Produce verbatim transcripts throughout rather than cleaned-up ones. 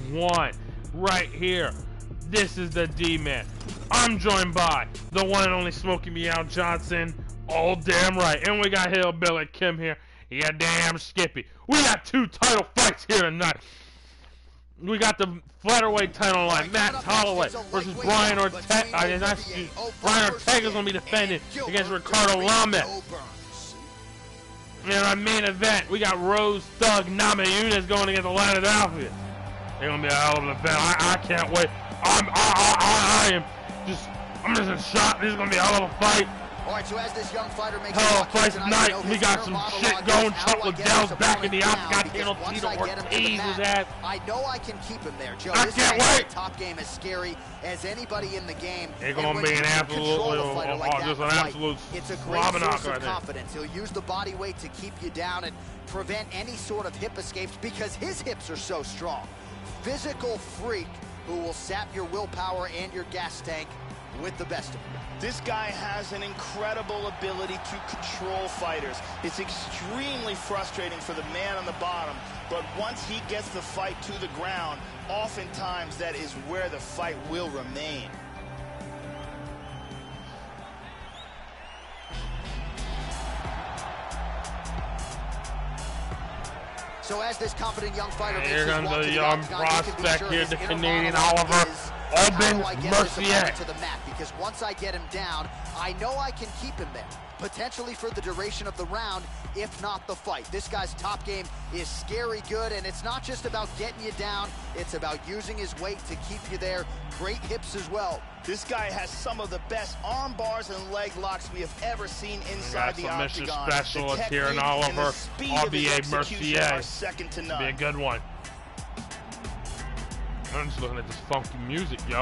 one right here. This is the D-Man. I'm joined by the one and only Smokey Meow Johnson. All damn right. And we got Hillbilly Kim here. Yeah, damn Skippy. We got two title fights here tonight. We got the featherweight title line. Max Holloway versus Brian Ortega. I did not excuse. Brian Ortega's gonna be defending against Ricardo Lamet. In our main event, we got Rose Thug Namajunas going against Atlanta Alpha. They're gonna be a hell of an event. I, I can't wait. I'm, I, I, I, I am just, I'm just in shock. This is gonna be a hell of a fight. All right, so as this young fighter makes hell of a fight tonight, we got some shit going. Chuck Liddell's back in the outskirts. Tito Ortiz is at. I know I can keep him there, Joe. I this can't wait. Top game is scary as anybody in the game. It's gonna be an absolute, like just an absolute It's a great source of confidence. He'll use the body weight to keep you down and prevent any sort of hip escapes because his hips are so strong. Physical freak who will sap your willpower and your gas tank with the best of them. This guy has an incredible ability to control fighters. It's extremely frustrating for the man on the bottom, but once he gets the fight to the ground, oftentimes that is where the fight will remain. So as this confident young fighter here makes comes his walk the to young the prospect sure here, the his Canadian inner Oliver Aubin Aubin Mercier. To the mat, because once I get him down, I know I can keep him there, potentially for the duration of the round, if not the fight. This guy's top game is scary good, and it's not just about getting you down, it's about using his weight to keep you there. Great hips as well. This guy has some of the best arm bars and leg locks we have ever seen inside the octagon. Specialist here in Oliver Aubin Mercier. Second to none. Be a good one. I'm just looking at this funky music, yo.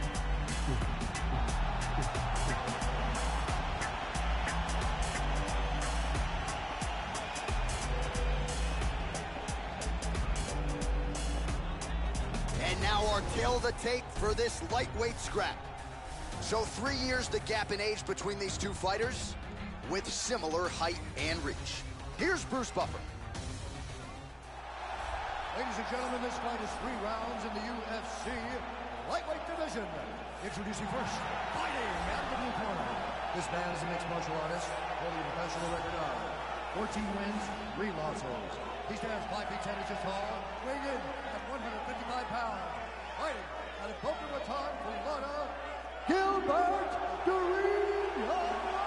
And now our tail of the tape for this lightweight scrap. So three years the gap in age between these two fighters with similar height and reach. Here's Bruce Buffer. Ladies and gentlemen, this fight is three rounds in the U F C lightweight division. Introducing first, fighting out of the blue corner. This man is a mixed martial artist, holding a professional record of fourteen wins, three losses. He stands five feet ten inches tall, weighing in at one hundred fifty-five pounds. Fighting out of Boca Raton, Florida, Gilbert Durinho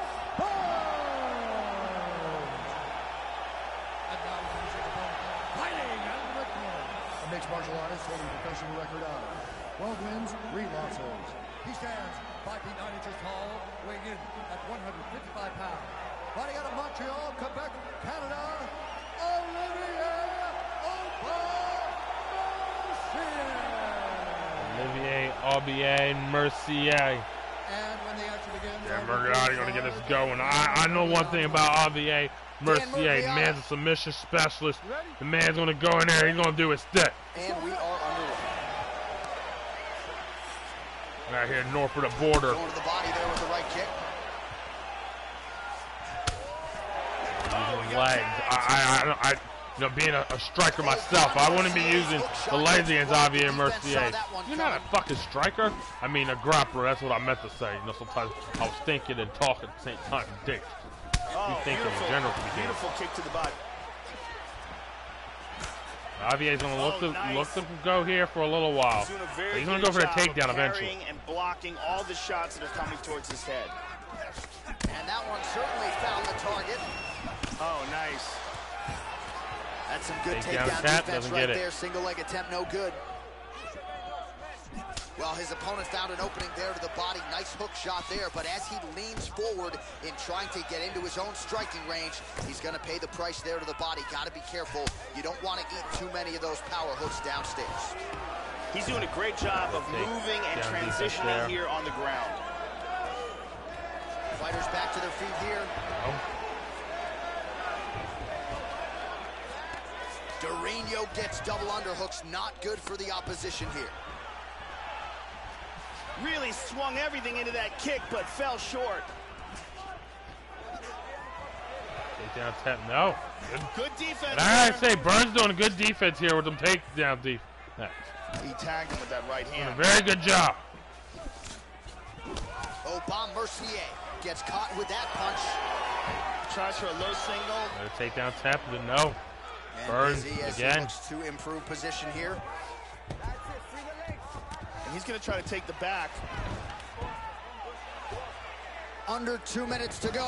Burns. And now he's finishing the fight, fighting out of the red corner. A mixed martial artist holding a professional record of twelve wins, three losses. He stands five feet nine inches tall, weighing in at one hundred fifty-five pounds. Fighting out of Montreal, Quebec, Canada, Olivier Olivier Aubin Mercier. And when the action begins, yeah, Murgadotti gonna get us going. I, I know one thing about Aubin Mercier. The man's a submission specialist. The man's gonna go in there. He's gonna do his thing. And we are underway. Right here north of the border. Going to the body there with the right kick. Using legs. I, I, I, I, you know, being a, a striker myself, I wouldn't be using the legs against Aubin Mercier. You're not a fucking striker. I mean a grappler. That's what I meant to say. You know, sometimes I was thinking and talking at the same time. Dick. Oh, you think in general to be beautiful kick to the body. Aubin's gonna look oh, to nice. look to go here for a little while. He's, He's gonna go for the takedown eventually. And blocking all the shots that are coming towards his head. And that one certainly found the target. Oh, nice. That's some good Takedown takedown tap, defense doesn't right get it. there. Single leg attempt, no good. Well, his opponent found an opening there to the body. Nice hook shot there, but as he leans forward in trying to get into his own striking range, he's going to pay the price there to the body. Got to be careful. You don't want to eat too many of those power hooks downstairs. He's doing a great job of Take moving and transitioning here on the ground. Fighters back to their feet here. Oh. Durinho gets double underhooks. Not good for the opposition here. Really swung everything into that kick, but fell short. Takedown tap, no. Good, good defense. And I gotta say, Burns doing a good defense here with them takedown defense. He tagged him with that right hand. Very good job. Oh, Bob Mercier gets caught with that punch. Tries for a low single. Another takedown tap, but no. And Burns busy as again. He looks to improve position here. And he's going to try to take the back. Under two minutes to go.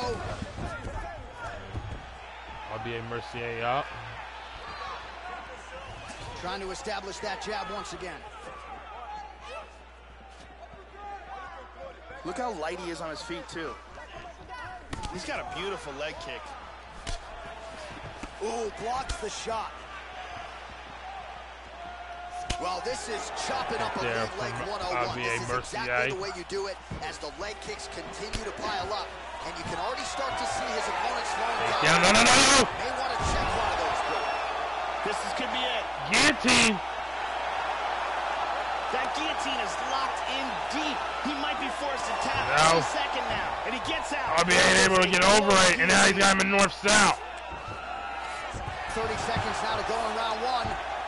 R B A Mercier up. Trying to establish that jab once again. Look how light he is on his feet, too. He's got a beautiful leg kick. Ooh, blocks the shot. Well, this is chopping up a There leg leg from one oh one. R B A This is Mercier. exactly the way you do it as the leg kicks continue to pile up. And you can already start to see his opponent slowing down. Down, no, no, no, no. May want to check one of those, Bill. This is, could be it. Guillotine. That guillotine is locked in deep. He might be forced to tap No. any second now. And he gets out. R B A ain't able to get over it, and now he's got him in north-south. thirty seconds now to go in round one.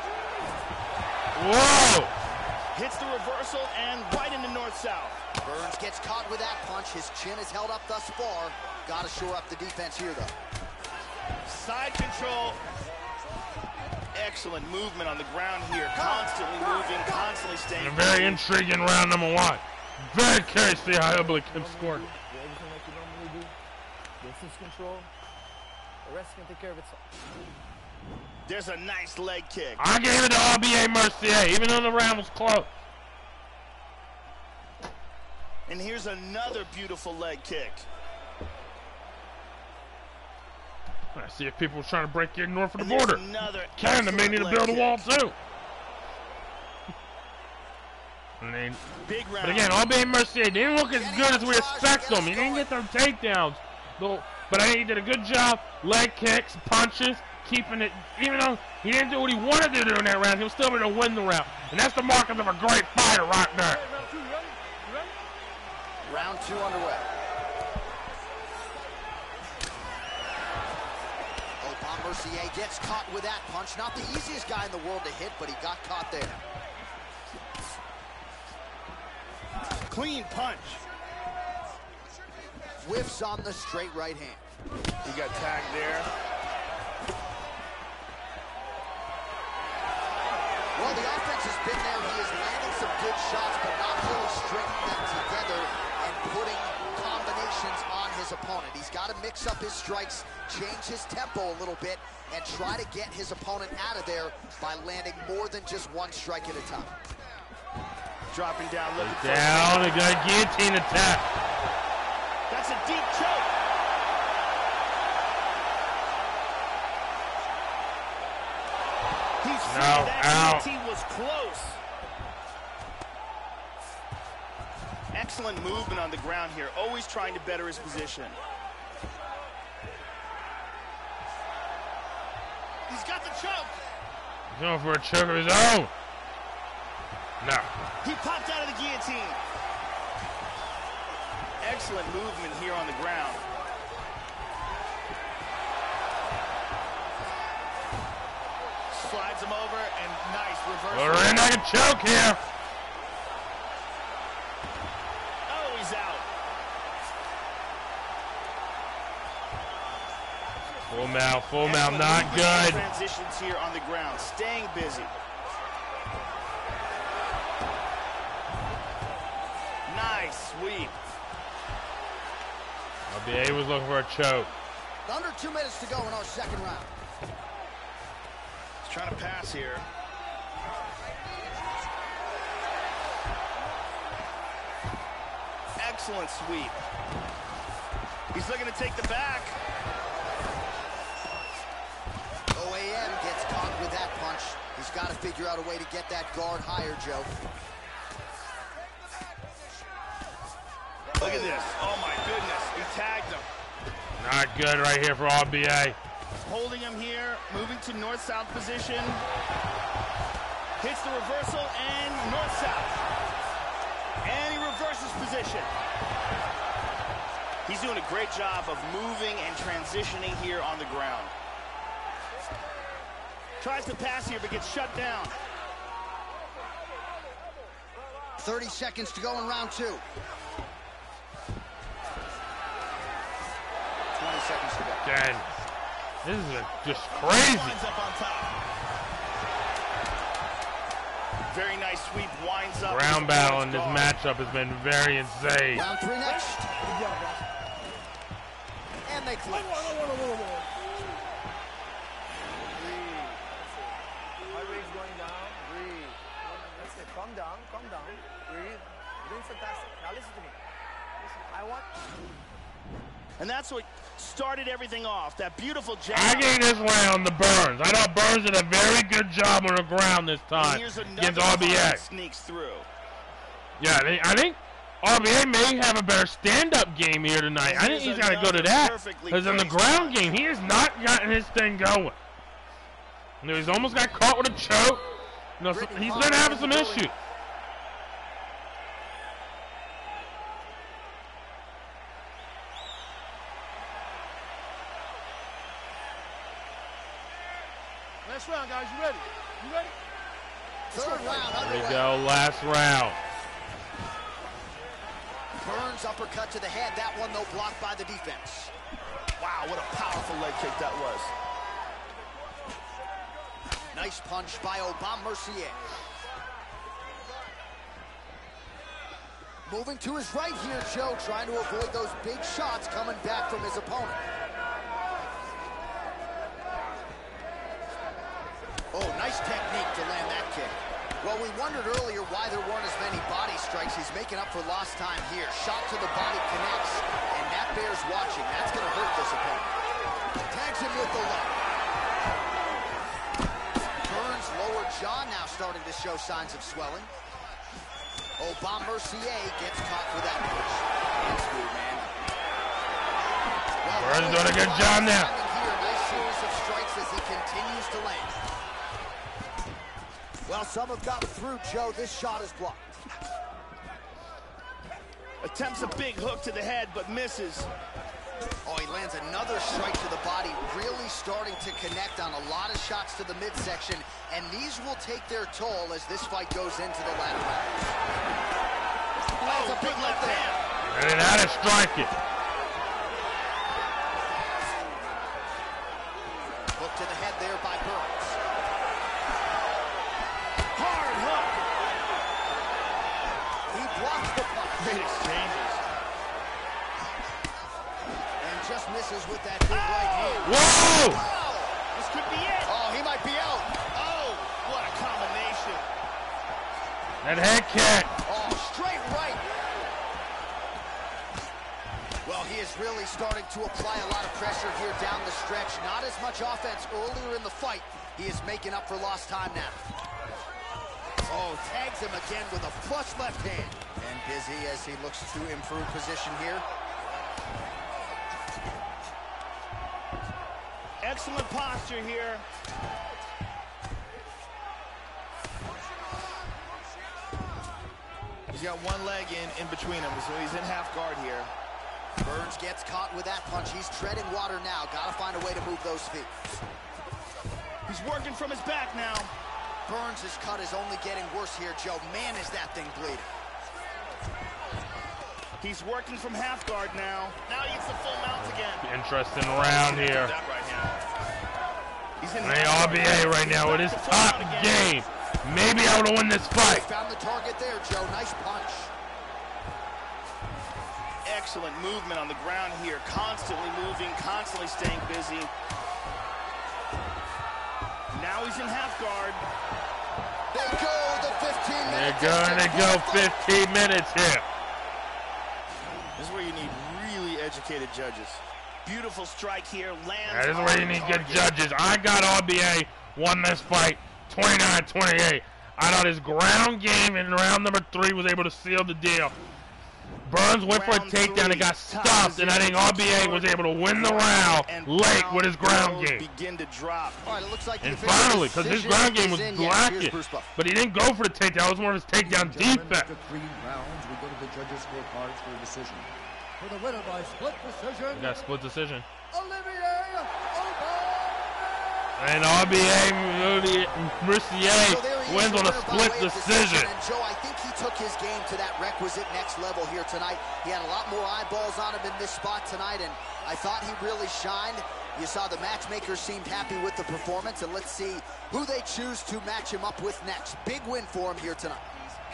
Whoa! Hits the reversal and right into north-south. Burns gets caught with that punch. His chin is held up thus far. Got to shore up the defense here, though. Side control. Excellent movement on the ground here. Constantly moving, constantly staying. And a very intriguing round number one. Very curious to see how Ibla Kim scored. Do everything like you normally do. Distance control. The rest can take care of itself. There's a nice leg kick. I gave it to R B A Mercier, even though the round was close. And here's another beautiful leg kick. I see if people were trying to break in north of the And there's border. another Canada may need to excellent build a leg wall kick. too. And they, Big round. but again, R B A Mercier didn't look as good as we expect them. He didn't get their takedowns, though. But I think he did a good job. Leg kicks, punches, keeping it. Even though he didn't do what he wanted to do in that round, he was still able to win the round. And that's the markers of a great fighter right there. Round two underway. Oh, Bob Mercier gets caught with that punch. Not the easiest guy in the world to hit, but he got caught there. Clean punch. Whiffs on the straight right hand. He got tagged there. Well, the offense has been there. He is landing some good shots, but not really stringing them together and putting combinations on his opponent. He's got to mix up his strikes, change his tempo a little bit, and try to get his opponent out of there by landing more than just one strike at a time. Dropping down, looking for Down, a good guillotine attack. That's a deep choke. He's free. No, That out. guillotine was close. Excellent movement on the ground here, always trying to better his position. He's got the choke. He's going for a choke of his own. No. He popped out of the guillotine. Excellent movement here on the ground. Slides him over and nice reversal. Well, we're not a choke here. Oh, he's out. Full mouth, full mouth, Excellent not movement and good. Transitions here on the ground, staying busy. Nice sweep. R B A was looking for a choke. Under two minutes to go in our second round. He's trying to pass here. Excellent sweep. He's looking to take the back. O A M gets caught with that punch. He's got to figure out a way to get that guard higher, Joe. Look at this. Oh, my goodness. He tagged him. Not good right here for R B A. Holding him here, moving to north-south position. Hits the reversal and north-south. And he reverses position. He's doing a great job of moving and transitioning here on the ground. Tries to pass here, but gets shut down. thirty seconds to go in round two. twenty seconds to go. Again, this is a, just crazy. Winds up on top. Very nice sweep, winds up. Ground battle in this matchup has been very insane. Round three next. And they clinch. Heart rate's going down. Breathe. That's it. Calm down. Calm down. Breathe. You're doing fantastic. Now listen to me. Listen, I want. And that's what started everything off. That beautiful jab. I gave this round to Burns. I thought Burns did a very good job on the ground this time against R B A. Sneaks through. Yeah, I think, I think R B A may have a better stand-up game here tonight. I think he's got to go to that. Because in the ground game, he has not gotten his thing going. You know, he's almost got caught with a choke. You know, so he's been having some issues. Last round, guys. You ready? You ready? Third round There we underway. go, last round. Burns uppercut to the head. That one, though, blocked by the defense. Wow, what a powerful leg kick that was. Nice punch by Aubin Mercier. Moving to his right here, Joe, trying to avoid those big shots coming back from his opponent. Oh, nice technique to land that kick. Well, we wondered earlier why there weren't as many body strikes. He's making up for lost time here. Shot to the body connects, and that bears watching. That's going to hurt this opponent. Tags him with the left. Burns' lower jaw now starting to show signs of swelling. Aubin Mercier gets caught for that punch. That's good, man. Well, Burns doing a good job now. Here, nice series of strikes as he continues to land. Well, some have gotten through, Joe. This shot is blocked. Attempts a big hook to the head, but misses. Oh, he lands another strike to the body, really starting to connect on a lot of shots to the midsection, and these will take their toll as this fight goes into the latter rounds. Lands a big left hand. And then how to strike it. Hook to the head there by Burns. Hard hook. He blocks the punch. Great exchanges. And just misses with that big right hand. Whoa! Oh! This could be it. Oh, he might be out. Oh, what a combination. That head kick. Oh, straight right. Well, he is really starting to apply a lot of pressure here down the stretch. Not as much offense earlier in the fight. He is making up for lost time now. Oh, tags him again with a flush left hand. And busy as he looks to improve position here. Excellent posture here. He's got one leg in, in between them, so he's in half guard here. Burns gets caught with that punch. He's treading water now. Got to find a way to move those feet. He's working from his back now. Burns' cut is only getting worse here, Joe. Man, is that thing bleeding. He's working from half guard now. Now he gets the full mount again. Interesting round here. That right hand. He's in Hey, half R B A guard. right now with his Back to full top mount again. game. Maybe able to win this fight. Found the target there, Joe. Nice punch. Excellent movement on the ground here. Constantly moving, constantly staying busy. Now he's in half guard. They go the fifteen minutes. They're going to go fifteen minutes here. This is where you need really educated judges. Beautiful strike here. Lands. That is where you on need good target. judges. I got R B A won this fight twenty-nine twenty-eight. I thought his ground game in round number three was able to seal the deal. Burns went for a Round takedown and got three, stopped, and I think R B A was able to win the round And late with his ground blows game. Begin to drop. All right, it looks like the And official finally, because his decision ground game is was in. Yes, here's lacking, Bruce Buff. but he didn't go for the takedown. It was more of his takedown Gentlemen, defense. after three rounds, we go to the judges' scorecards for a decision. For the winner by split decision, We got a split decision. Olivier Aubin. And R B A Mercier wins on a split decision. And Joe, I think he took his game to that requisite next level here tonight. He had a lot more eyeballs on him in this spot tonight, and I thought he really shined. You saw the matchmakers seemed happy with the performance, and let's see who they choose to match him up with next. Big win for him here tonight.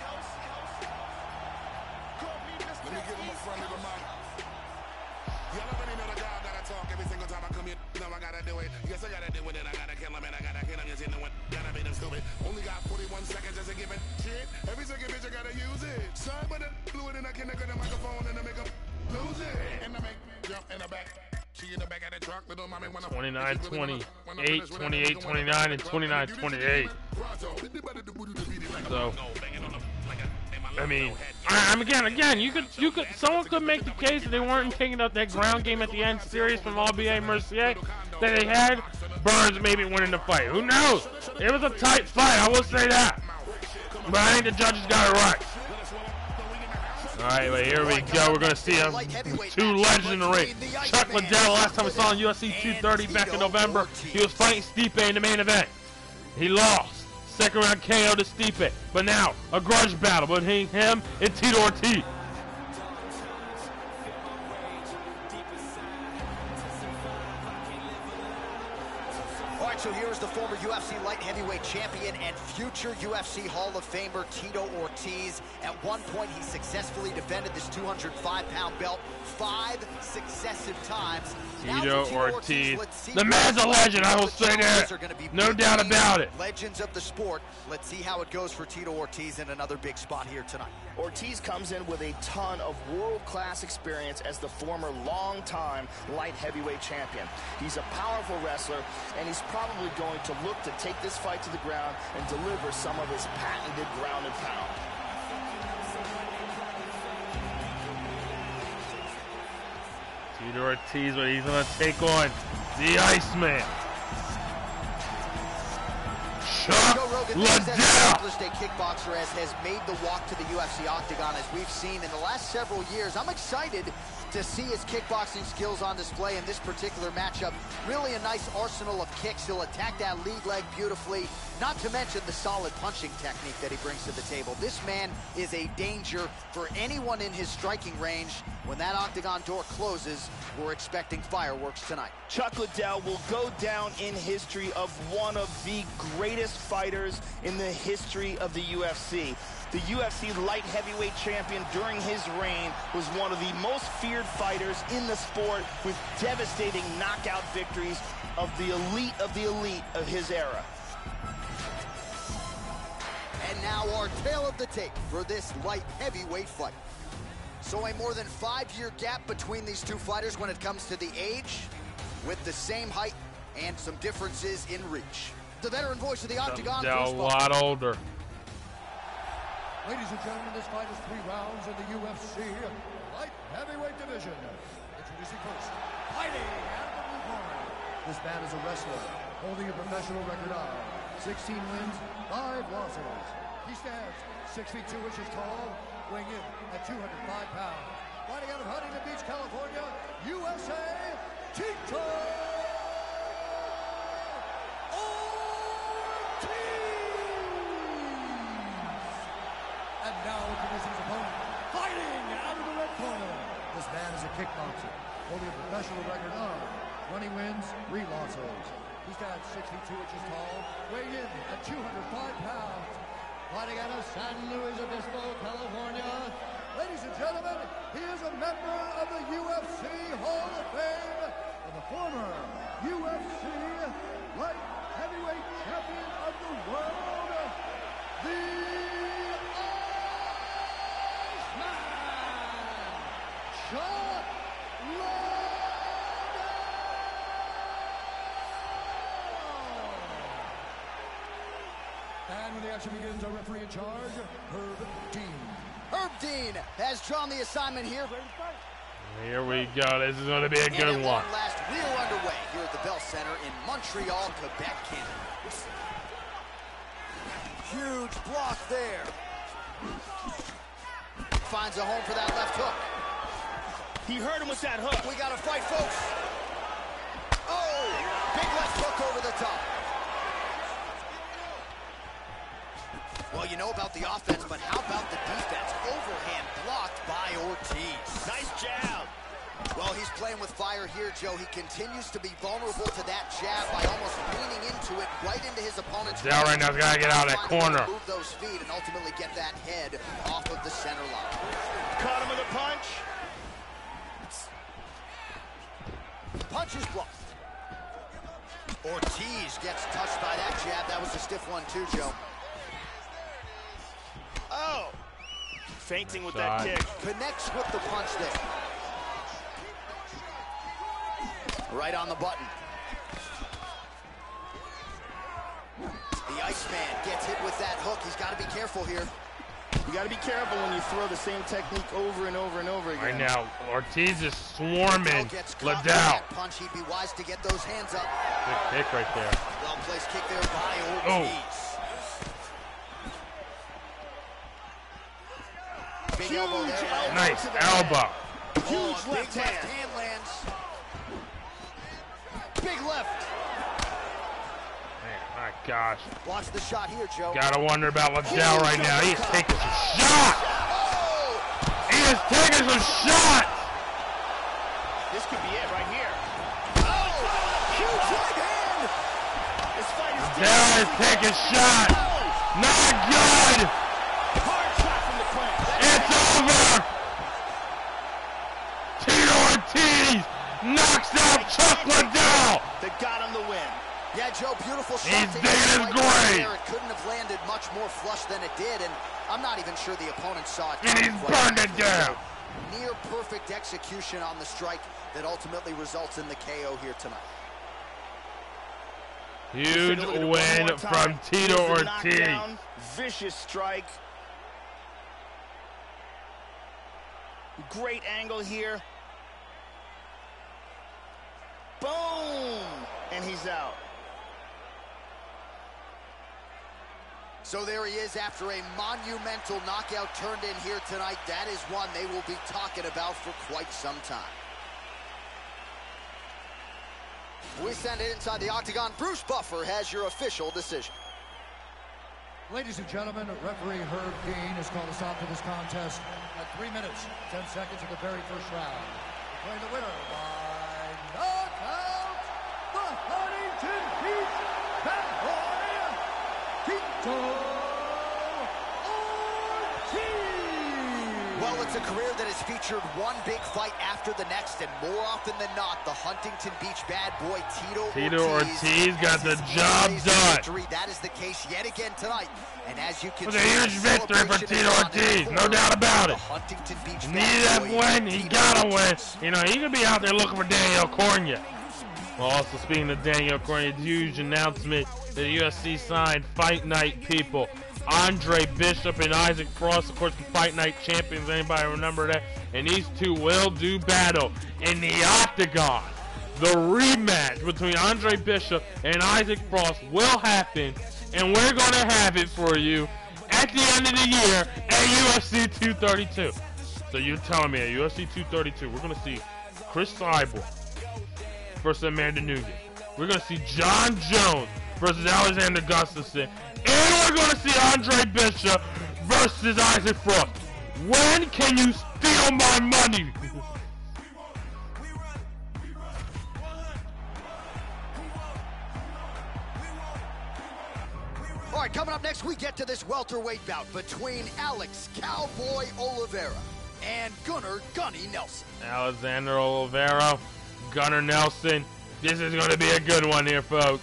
Let me give him a friendly reminder. Y'all already know the guy that I talk every single time I come here. Now I gotta do it. Yes, I gotta do it, and I gotta kill him, and I gotta kill him. Yes, you know it. Gotta be them stupid. Only got forty-one seconds as a given. Shit, every second bitch I gotta use it. Sorry, but the fluid and I can't get the microphone and I make them lose it. And I make jump in the back. She in the back of the truck, little mommy when I twenty-nine twenty-eight, twenty-eight twenty-nine, and twenty-nine twenty-eight. So, I mean, I, I'm again, again, you could, you could, someone could make the case that they weren't taking up that ground game at the end series from R B A Mercier that they had. Burns maybe winning the fight. Who knows? It was a tight fight, I will say that. But I think the judges got it right. All right, well, here we go. We're going to see um, two legends in the ring. Chuck Liddell, last time we saw on U F C two thirty back in November, he was fighting Stipe in the main event. He lost. Second round K O to Stipe. But now, a grudge battle between him and Tito Ortiz. So here's the former U F C light heavyweight champion and future U F C Hall of Famer Tito Ortiz. At one point, he successfully defended this two hundred five pound belt five successive times. Tito, Tito Ortiz, Ortiz the man's a legend, I will say that. No doubt about it. Legends of the sport. Let's see how it goes for Tito Ortiz in another big spot here tonight. Ortiz comes in with a ton of world-class experience as the former long-time light heavyweight champion. He's a powerful wrestler, and he's probably going to look to take this fight to the ground and deliver some of his patented ground and pound. Tito Ortiz, but he's going to take on the Iceman. Joe Rogan, as an established a kickboxer as has made the walk to the U F C octagon, as we've seen in the last several years. I'm excited to see his kickboxing skills on display in this particular matchup. Really a nice arsenal of kicks. He'll attack that lead leg beautifully, not to mention the solid punching technique that he brings to the table. This man is a danger for anyone in his striking range. When that octagon door closes, we're expecting fireworks tonight. Chuck Liddell will go down in history of one of the greatest fighters in the history of the U F C. The U F C light heavyweight champion during his reign was one of the most feared fighters in the sport, with devastating knockout victories of the elite of the elite of his era. And now our tale of the tape for this light heavyweight fight. So a more than five-year gap between these two fighters when it comes to the age, with the same height and some differences in reach. The veteran voice of the octagon. They're a lot older. Ladies and gentlemen, this fight is three rounds in the U F C light heavyweight division. Introducing first, fighting out of the blue corner. This man is a wrestler holding a professional record of sixteen wins, five losses. He stands six feet two inches tall, weighing in at two hundred five pounds. Fighting out of Huntington Beach, California, U S A, Tito Ortiz. And now introducing his opponent, fighting out of the red corner. This man is a kickboxer, holding a professional record of twenty wins, three losses. He stands six feet two inches tall, weighing in at two hundred five pounds. Fighting out of San Luis Obispo, California. Ladies and gentlemen, he is a member of the U F C Hall of Fame and the former U F C light heavyweight champion of the world, the Chuck Liddell. And when the action begins, our referee in charge, Herb Dean. Herb Dean has drawn the assignment here. Here we go. This is going to be a good and one. Last, we are underway here at the Bell Center in Montreal, Quebec, Canada. Huge block there. Finds a home for that left hook. He hurt him with that hook. We got to fight, folks. Oh, big left hook over the top. Well, you know about the offense, but how about the defense? Overhand blocked by Ortiz. Nice jab. Well, he's playing with fire here, Joe. He continues to be vulnerable to that jab by almost leaning into it right into his opponent's Liddell right now's got to get out of that corner. Move those feet and ultimately get that head off of the center line. Caught him with a punch. Punch is blocked. Ortiz gets touched by that jab. That was a stiff one too, Joe. Oh! Fainting with Side. that kick. Connects with the punch there. Right on the button. The Iceman gets hit with that hook. He's got to be careful here. You got to be careful when you throw the same technique over and over and over again. Right now, Ortiz is swarming Gets caught with Liddell. that punch. He'd be wise to get those hands up. Good kick right there. Well-placed kick there by Oh. Ortiz. Big Huge elbow there. elbow. Nice to the elbow. Huge Oh, a left big hand. left hand lands. Big left. Man, my gosh. Watch the shot here, Joe. Gotta wonder about Liddell right now. He is taking some shots. Oh! He is taking some shots. This could be it right here. Oh! Huge right hand! This fight is Liddell is taking shots. Not good. hard shot from the clinch. It's over. Tito Ortiz knocks out Chuck Liddell. That got him the win. Yeah, Joe, beautiful shot. He's to digging hit his right grave. there. It couldn't have landed much more flush than it did, and I'm not even sure the opponent saw it. And he's coming quite burned it down. Near perfect execution on the strike that ultimately results in the K O here tonight. Huge Take a look at it one win more time. from Tito Here's the Ortiz. knockdown. Vicious strike. Great angle here. Boom! And he's out. So there he is after a monumental knockout turned in here tonight. That is one they will be talking about for quite some time. We send it inside the octagon. Bruce Buffer has your official decision. Ladies and gentlemen, referee Herb Dean has called a stop to this contest at three minutes, ten seconds of the very first round. Declaring the winner by knockout, the Huntington Beach Bad Boy, Tito Ortiz. Well, it's a career that has featured one big fight after the next, and more often than not, the Huntington Beach Bad Boy Tito, Tito Ortiz, Ortiz got has the his job amazing done. Victory. That is the case yet again tonight. And as you can It was a see, huge the victory for celebration Tito is on Ortiz, in no the doubt about the it. Huntington Beach He Bad needed that Boy, win. He Tito gotta win. Ortiz. You know, he could be out there looking for Daniel Cormier. Well, also speaking of Daniel Cormier, huge announcement that the U F C signed Fight Night people. Andre Bishop and Isaac Frost, of course, the Fight Night champions. Anybody remember that? And these two will do battle in the octagon. The rematch between Andre Bishop and Isaac Frost will happen, and we're going to have it for you at the end of the year at U F C two thirty-two. So you're telling me at U F C two thirty-two, we're going to see Chris Cyborg versus Amanda Nunes. We're going to see John Jones versus Alexander Gustafsson. And we're going to see Andre Bishop versus Isaac Frost. When can you steal my money? All right, coming up next, we get to this welterweight bout between Alex Cowboy Oliveira and Gunnar Gunny Nelson. Alexander Oliveira, Gunnar Nelson. This is going to be a good one here, folks.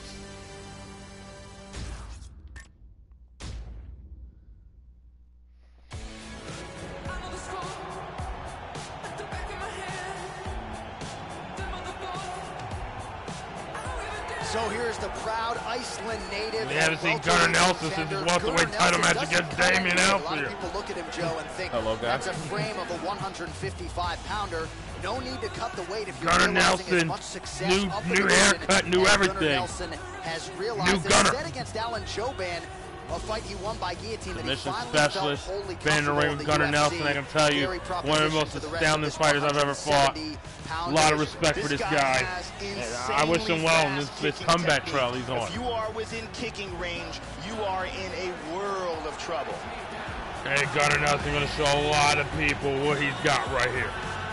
So here's the proud Iceland native. We haven't seen welterweight Gunnar Nelson since his contender. welterweight Gunnar title Nelson match doesn't against cut Damian anything. A lot Elfier. of people look at him, Joe, and think Hello, guys. that's a frame of a one fifty-five pounder. No need to cut the weight if you're Gunnar realizing as Nelson, much success new- up the new division haircut, new as everything. Gunnar Nelson has realized New that Gunnar. instead against Alan Jouban, A fight he won by guillotine that he Submission finally felt specialist, wholly been in the ring with comfortable Gunnar in the U F C. Nelson. I can tell you, Gary one of the most proposition to the rest astounding of this fighters I've ever fought. A lot of respect for this guy. And I wish him well in this, this comeback trail he's on. If you are within kicking range, you are in a world of trouble. Hey, Gunnar Nelson going to show a lot of people what he's got right here.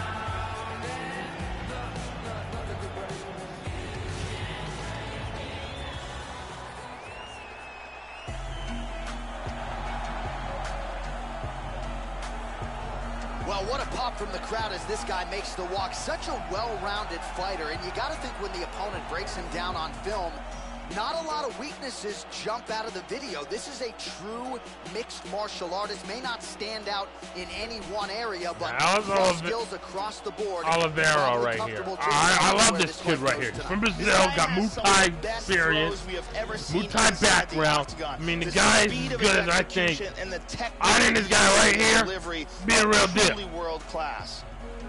Well, what a pop from the crowd as this guy makes the walk. Such a well-rounded fighter, and you got to think when the opponent breaks him down on film, not a lot of weaknesses jump out of the video. This is a true mixed martial artist. May not stand out in any one area, but raw skills across the board. Oliveira right here. I, I love this kid right here. He's from Brazil, got Muay Thai experience, Muay Thai background. I mean, the guy is as good as I think. I think this guy right here be a real deal. World class.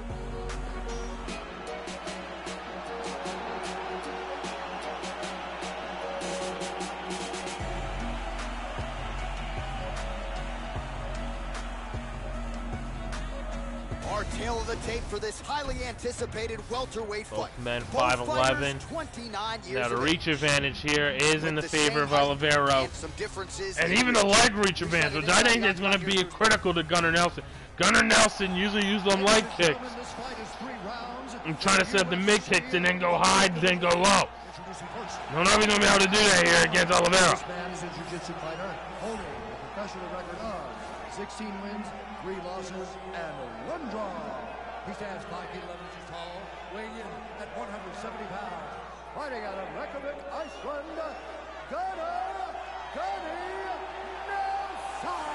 Our tail of the tape for this highly anticipated welterweight fight. Both men five eleven. twenty-nine years Now the of reach age. advantage here is in the With favor of same height Oliveira. and some differences And in even the reach. leg reach advantage, which I think is going to be critical to Gunnar Nelson. Gunnar Nelson usually uses them leg kicks. I'm trying to set up the mid kicks and then go high, then go low. I don't know if he's going to be able to do that here against Oliveira. This man is a jiu-jitsu fighter holding a professional record of sixteen wins, three losses, and one draw. He stands five feet eleven inches tall, weighing in at one hundred seventy pounds. Fighting out of Reykjavik, Iceland, Gunnar Gunny Nelson!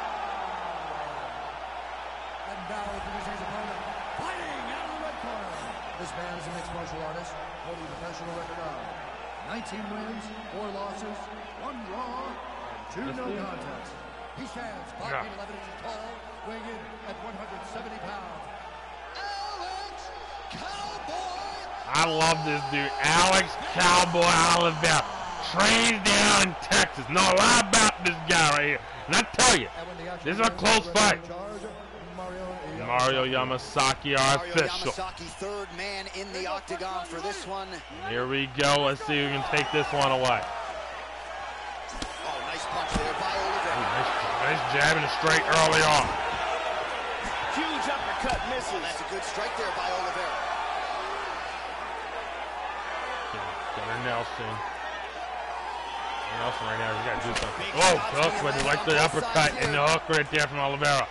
And now introducing his opponent, fighting out of the red corner. This man is a mixed martial artist, holding a professional record of nineteen wins, four losses, one draw, and two no contests. He stands five feet eleven inches tall, weighing in at one hundred seventy pounds. Alex Cowboy! I love this dude, Alex Cowboy Oliveira. Trained down in Texas. Know a lot about this guy right here. And I tell you, this is a close fight. Mario Yamasaki, our Mario official. Yamasaki, third man in the octagon for this one. Here we go. Let's see who can take this one away. Oh, nice punch there by Oliveira. Ooh, nice, nice jab and a straight early on. Huge uppercut misses. Oh, that's a good strike there by Oliveira. Gunnar Nelson. Nelson right now, he's got to do something. Oh, hook, but he likes the uppercut and the hook right there from Oliveira.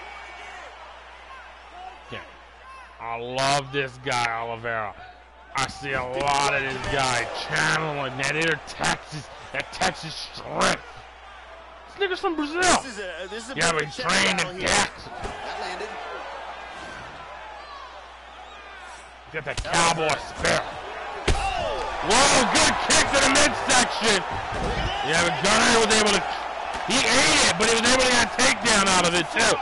Yeah. I love this guy, Oliveira. I see a lot of this guy channeling that inner Texas, that Texas strength. This nigga's from Brazil. This is a, this is a Yeah, but he trained in Texas. That landed. Get that cowboy spirit. Whoa, good kick to the midsection. Yeah, but Gunnar was able to, he ate it, but he was able to get a takedown out of it too.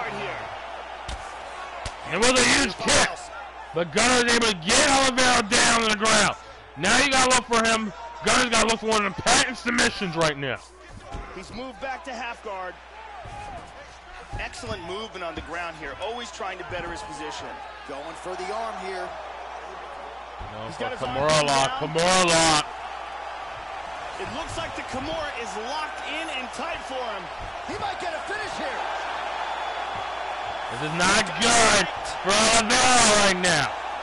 It was a huge kick, but Gunnar was able to get Oliveira down to the ground. Now you gotta look for him. Gunnar's gotta look for one of the patent submissions right now. He's moved back to half guard. Excellent movement on the ground here, always trying to better his position. Going for the arm here. No, He's for got his arm Kimura lock, down. Kimura lock. It looks like the Kimura is locked in and tight for him. He might get a finish here. This is not good for Oliveira right now.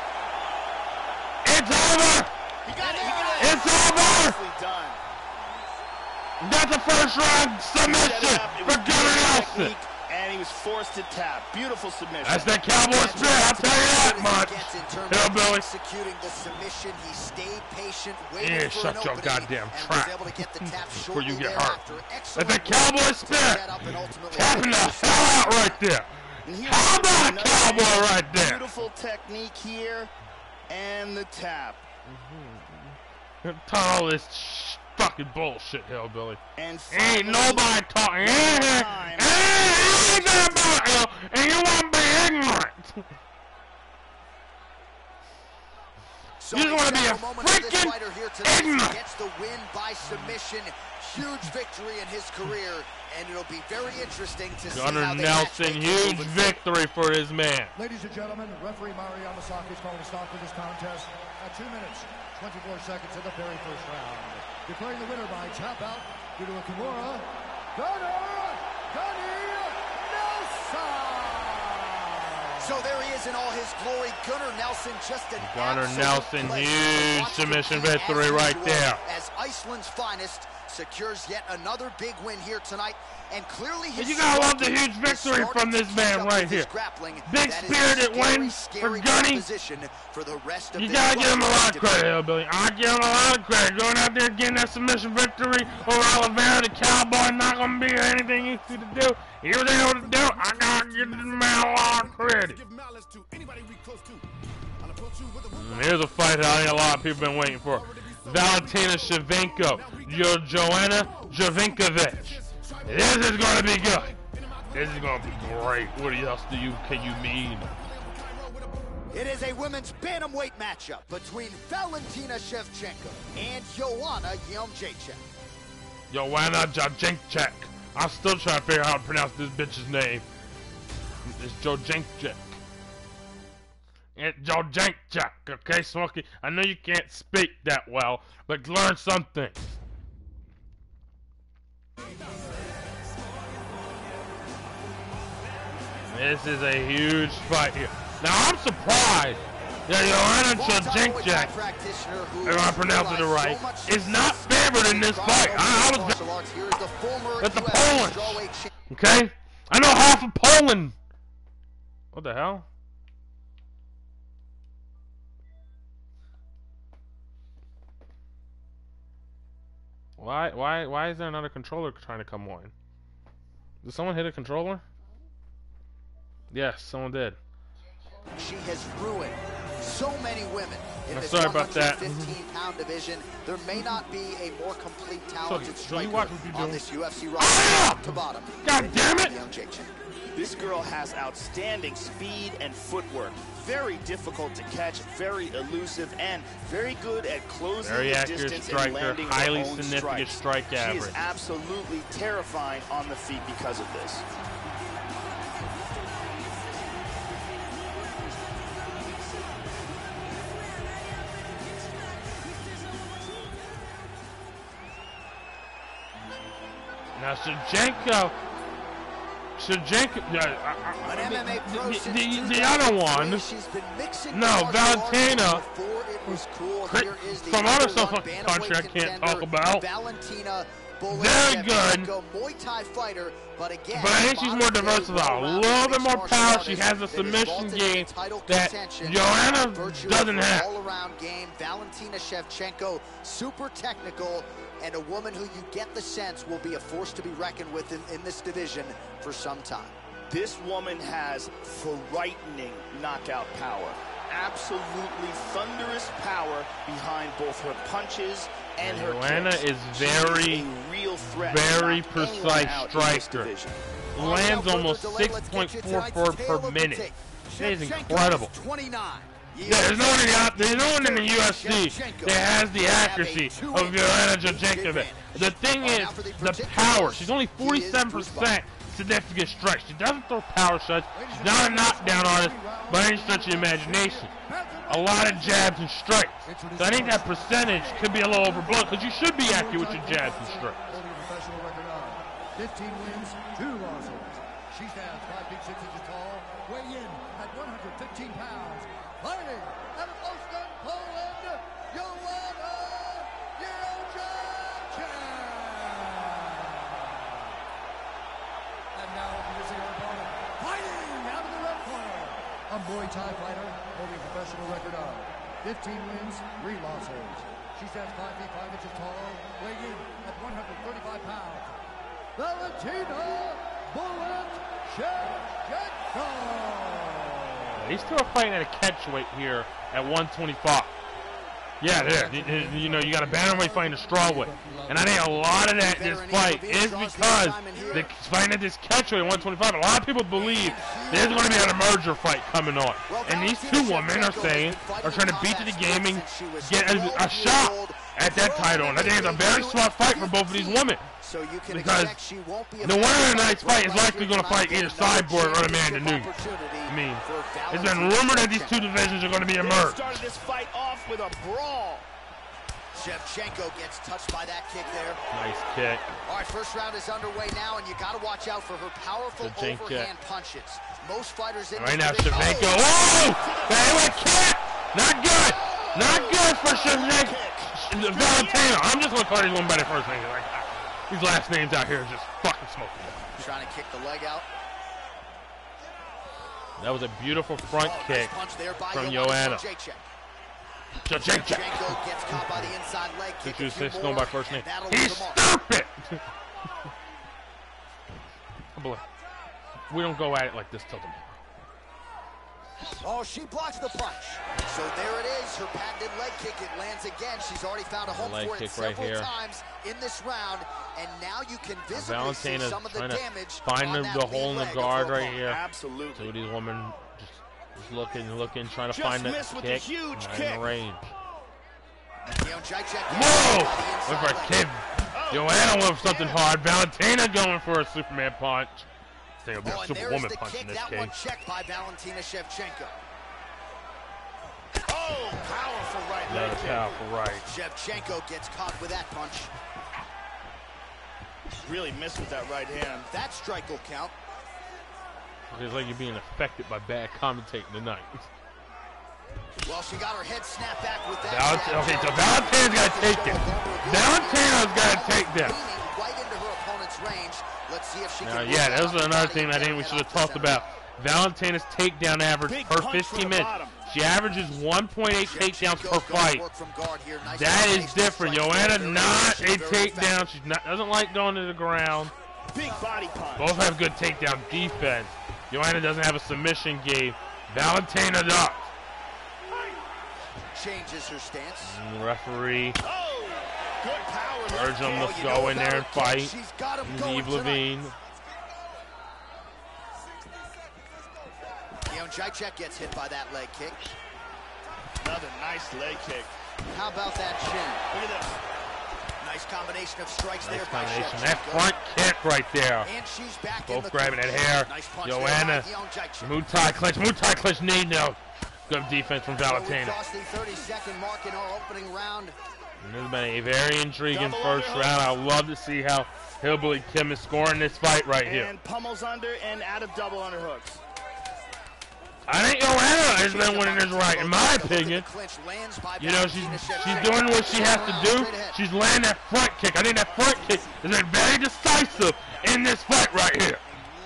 It's over. He got it. He got it. It's over. Nicely done. That's a first round submission for Gunnar Nelson. And he was forced to tap. Beautiful submission. That's that cowboy spirit, I'll tell you that much. Hillbilly. Executing the submission, he stayed patient, waiting Yeah, for shut an your opening, goddamn and trap was able to get the tap before you shortly get hurt. thereafter. That's Excellent that cowboy work to spirit. set up and ultimately Tapping the finish. hell out right there. And here's How about another cowboy right there? Beautiful technique here. And the tap. All this sh fucking bullshit, hillbilly. And Ain't finally, nobody talking. Ain't, ain't, ain't nobody else, and you won't be ignorant. So You just want to be a example moment of this freaking fighter here tonight. Ignorant. He gets the win by submission. Huge victory in his career, and it'll be very interesting to see Gunnar how they Nelson, match make huge moving victory for his man. Ladies and gentlemen, referee Mario Yamasaki is calling a stop to this contest at two minutes, twenty-four seconds of the very first round. Declaring the winner by tap out due to a Kimura, Gunnar Gunnar Nelson! So there he is in all his glory. Gunnar Nelson, just an Gunnar absolute Nelson, pleasure to huge watch submission compete victory as right usual, there. As Iceland's finest secures yet another big win here tonight, and clearly his You gotta love the striking huge victory is from this starting to man catch up right with his here. grappling. Big That is spirited a scary, win scary for Gunny. proposition for the rest of You this gotta give him a lot of welterweight credit, Hillbilly. I give him a lot of credit. Going out there getting that submission victory over Oliveira, the Cowboy, not gonna be anything easy to do. He was able to do it. I gotta give this man a lot of credit. And here's a fight that I think a lot of people have been waiting for. Valentina Shevchenko, Yo Joanna Jovanovic. This is gonna be good. This is gonna be great. What else do you can you mean? It is a women's bantamweight matchup between Valentina Shevchenko and Joanna Jędrzejczyk. Joanna Jędrzejczyk. I'm still trying to figure out how to pronounce this bitch's name. It's Jędrzejczyk. It's Jędrzejczyk, okay, Smokey? I know you can't speak that well, but learn something. This is a huge fight here. Now I'm surprised that Joanna Jędrzejczyk, if I pronounce it right, is not favored in this fight. I, I was at the Polish. Okay? I know half of Poland. What the hell? Why why why is there another controller trying to come on? Did someone hit a controller? Yes, someone did. She has ruined so many women in I'm this sorry about that. one fifteen pound division. There may not be a more complete, talented So, you striker watch what you on do. this U F C roster, top to bottom. God damn it! Jędrzejczyk. This girl has outstanding speed and footwork. Very difficult to catch, very elusive, and very good at closing Very the accurate distance striker, and landing highly her own significant strikes. strike She average. is absolutely terrifying on the feet because of this. Now Shevchenko, Shevchenko, uh, An M M A pro the, since the, the other one, She's been mixing no, martial arts Valentina, before it was cool. Cri- Here is the from number other stuff one on the bantamweight country I can't contender, talk about. Valentina Very good. Shevchenko, Muay Thai fighter, but again, But I think she's more diversified. A little bit more power. She has a submission game that Joanna doesn't have. All-around game. Valentina Shevchenko, super technical, and a woman who you get the sense will be a force to be reckoned with in, in this division for some time. This woman has frightening knockout power. Absolutely thunderous power behind both her punches and her Joanna kicks. is She very, a real threat to very knock anyone precise out in this striker. division. Lands almost six point four four per minute. That is incredible. twenty-nine. Yeah, there's no one in the, there's no one in the U F C that has the accuracy of Joanna Jędrzejczyk. The thing is, the power. She's only forty-seven percent significant strikes. She doesn't throw power shots. She's not a knockdown artist by any stretch of the imagination. A lot of jabs and strikes. So I think that percentage could be a little overblown because you should be accurate with your jabs and strikes. Holding a professional record of fifteen wins, two losses. She stands five feet six inches tall, weigh in at one hundred fifteen pounds. Fighting out of Ostend, Poland, Joanna Jędrzejczyk. And now introducing her opponent, fighting out of the red corner, a Muay Thai fighter holding a professional record of fifteen wins, three losses. She stands five feet five inches tall, weighing in at one hundred thirty-five pounds. Valentina Bullet Shevchenko. These two are fighting at a catchweight here at one twenty-five. Yeah, there. You, you know, you got a bantamweight fighting a strawweight, and I think a lot of that this fight is because they're fighting at this catchweight at one twenty-five. A lot of people believe there's going to be an emerger fight coming on, and these two women are saying are trying to beat to the gaming, get a, a shot at that title. And I think it's a very smart fight for both of these women. So you can because expect she won't be the winner of tonight's fight is likely going to fight either Cyborg or Amanda Nunes. I mean, it's been rumored that these two divisions are going to be emerged. Started this fight off with a brawl. Shevchenko gets touched by that kick there. Nice kick. All right, first round is underway now, and you got to watch out for her powerful Good overhand kick. punches. Most fighters in right this now, division. Shevchenko. Oh! That kick! Not good. Not good for Shevchenko. Valentina. I'm just going to call these one by their first name. Like, these last names out here are just fucking smoking. Trying to kick the leg out. That was a beautiful front oh, kick nice punch there by from Joanna. Joanna. Shevchenko gets caught by the inside leg kick. She was going by first name. He's stupid! We don't go at it like this till tomorrow. Oh, she blocks the punch. So there it is, her patented leg kick. It lands again. She's already found a home leg for it kick several right times in this round, and now you can visibly Valentina's see some of the trying to damage find on the, that the hole in the leg guard of her right opponent. here. Absolutely. So these women just, just looking, looking, trying to Just find that missed with the kick. huge Not kick. in range. Whoa! Went for a kick. Joanna went for something hard. Valentina going for a Superman punch. I think it'll be Oh, a and Superwoman the punch kick. in this that case. one checked by Valentina Shevchenko. Oh, powerful right That leg is kick. powerful right. Shevchenko gets caught with that punch. Really missed with that right hand. That strike will count. It's like you're being affected by bad commentating tonight. Well, she got her head snapped back with that. Valentina, okay, so Valentina's got to take this. Valentina's got to take this. Right into her opponent's range. Let's see if she Now, can yeah, that was another thing I think we should have talked about. Valentina's takedown average Big per punch fifteen from the minutes. bottom. She averages one point eight takedowns per fight. Nice That is different. Joanna Very not a very takedown. She not doesn't like going to the ground. Big body punch. Both have good takedown defense. Joanna doesn't have a submission game. Valentina does. Changes her stance. And the referee Oh, good power. urged them left to kick. go in there and fight. She's got him going Eve tonight. Levine. Jacek gets hit by that leg kick. Another nice leg kick. How about that chin? Look at this. Nice combination of strikes Nice there by combination. Shevchenko. That front kick right there. And she's back in Both the grabbing that corner. hair. Nice punch Joanna. there by Leon Jacek. Muay Thai clinch. Muay Thai clinch knee now. Good defense from So we Valentina. crossed the thirty-second mark in our opening round. And this has been a very intriguing Double first underhook. round. I love to see how Hillbilly Kim is scoring this fight right here. And pummels under and out of double underhooks. I think Joanna has been winning this right, in my opinion. You know, she's she's doing what she has to do. She's landing that front kick. I think that front kick has been very decisive in this fight right here.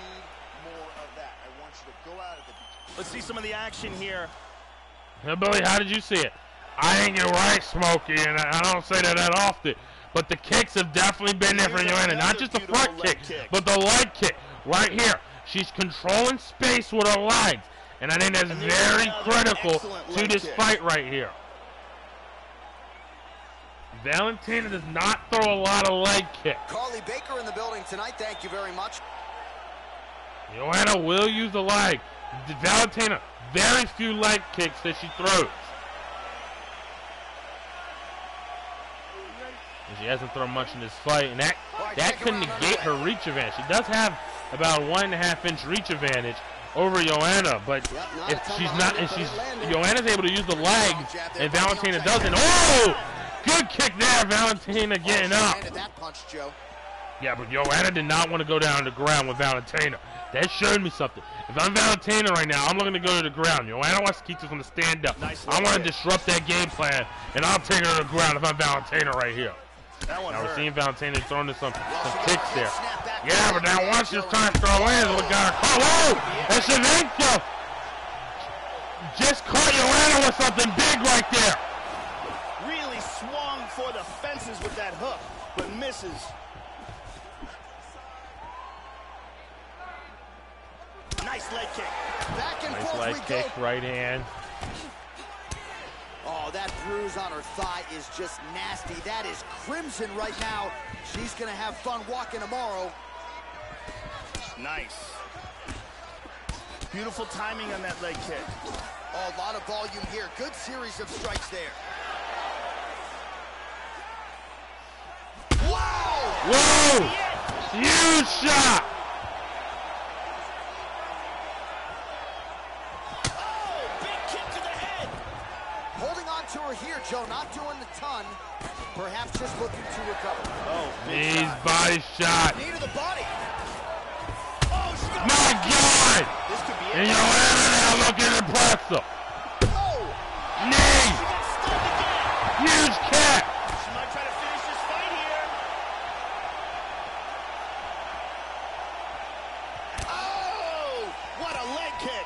Let's see some of the action here. Hillbilly, how did you see it? I think you're right, Smokey, and I I don't say that that often. But the kicks have definitely been there for Joanna. Not just the front kick, but the leg kick right here. She's controlling space with her legs. And I think that's very critical to this fight right here. Valentina does not throw a lot of leg kicks. Carly Baker in the building tonight. Thank you very much. Joanna will use the leg. Valentina, very few leg kicks that she throws. And she hasn't thrown much in this fight, and that, that can negate her reach advantage. She does have about a one and a half inch reach advantage over Joanna, but if she's not, if she's, Joanna's able to use the legs, and Valentina doesn't. Oh! Good kick there, Valentina getting up. Yeah, but Joanna did not want to go down to the ground with Valentina. That showed me something. If I'm Valentina right now, I'm looking to go to the ground. Joanna wants to keep this on the stand up. I want to disrupt that game plan, and I'll take her to the ground if I'm Valentina right here. That one now we're hurt. seeing Valentina throwing to some, some kicks there. Yeah, but now once she's trying to throw in, we got her caught. Whoa! And Shevchenko just caught Joanna with something big right there. Really swung for the fences with that hook, but misses. Nice leg kick. Back and Nice forth leg we kick, go. right hand. Oh, that bruise on her thigh is just nasty. That is crimson right now. She's going to have fun walking tomorrow. Nice. Beautiful timing on that leg kick. Oh, a lot of volume here. Good series of strikes there. Whoa! Huge shot! Oh, big kick to the head. Holding on to her here, Joe, not doing a ton. Perhaps just looking to recover. Oh, big Knees, shot. body shot. Knee to the body. Oh, she got My God! This could be it. And Joanna now looking impressive. Oh! Knee! She got stunned again. Huge kick! She might try to finish this fight here. Oh! What a leg kick.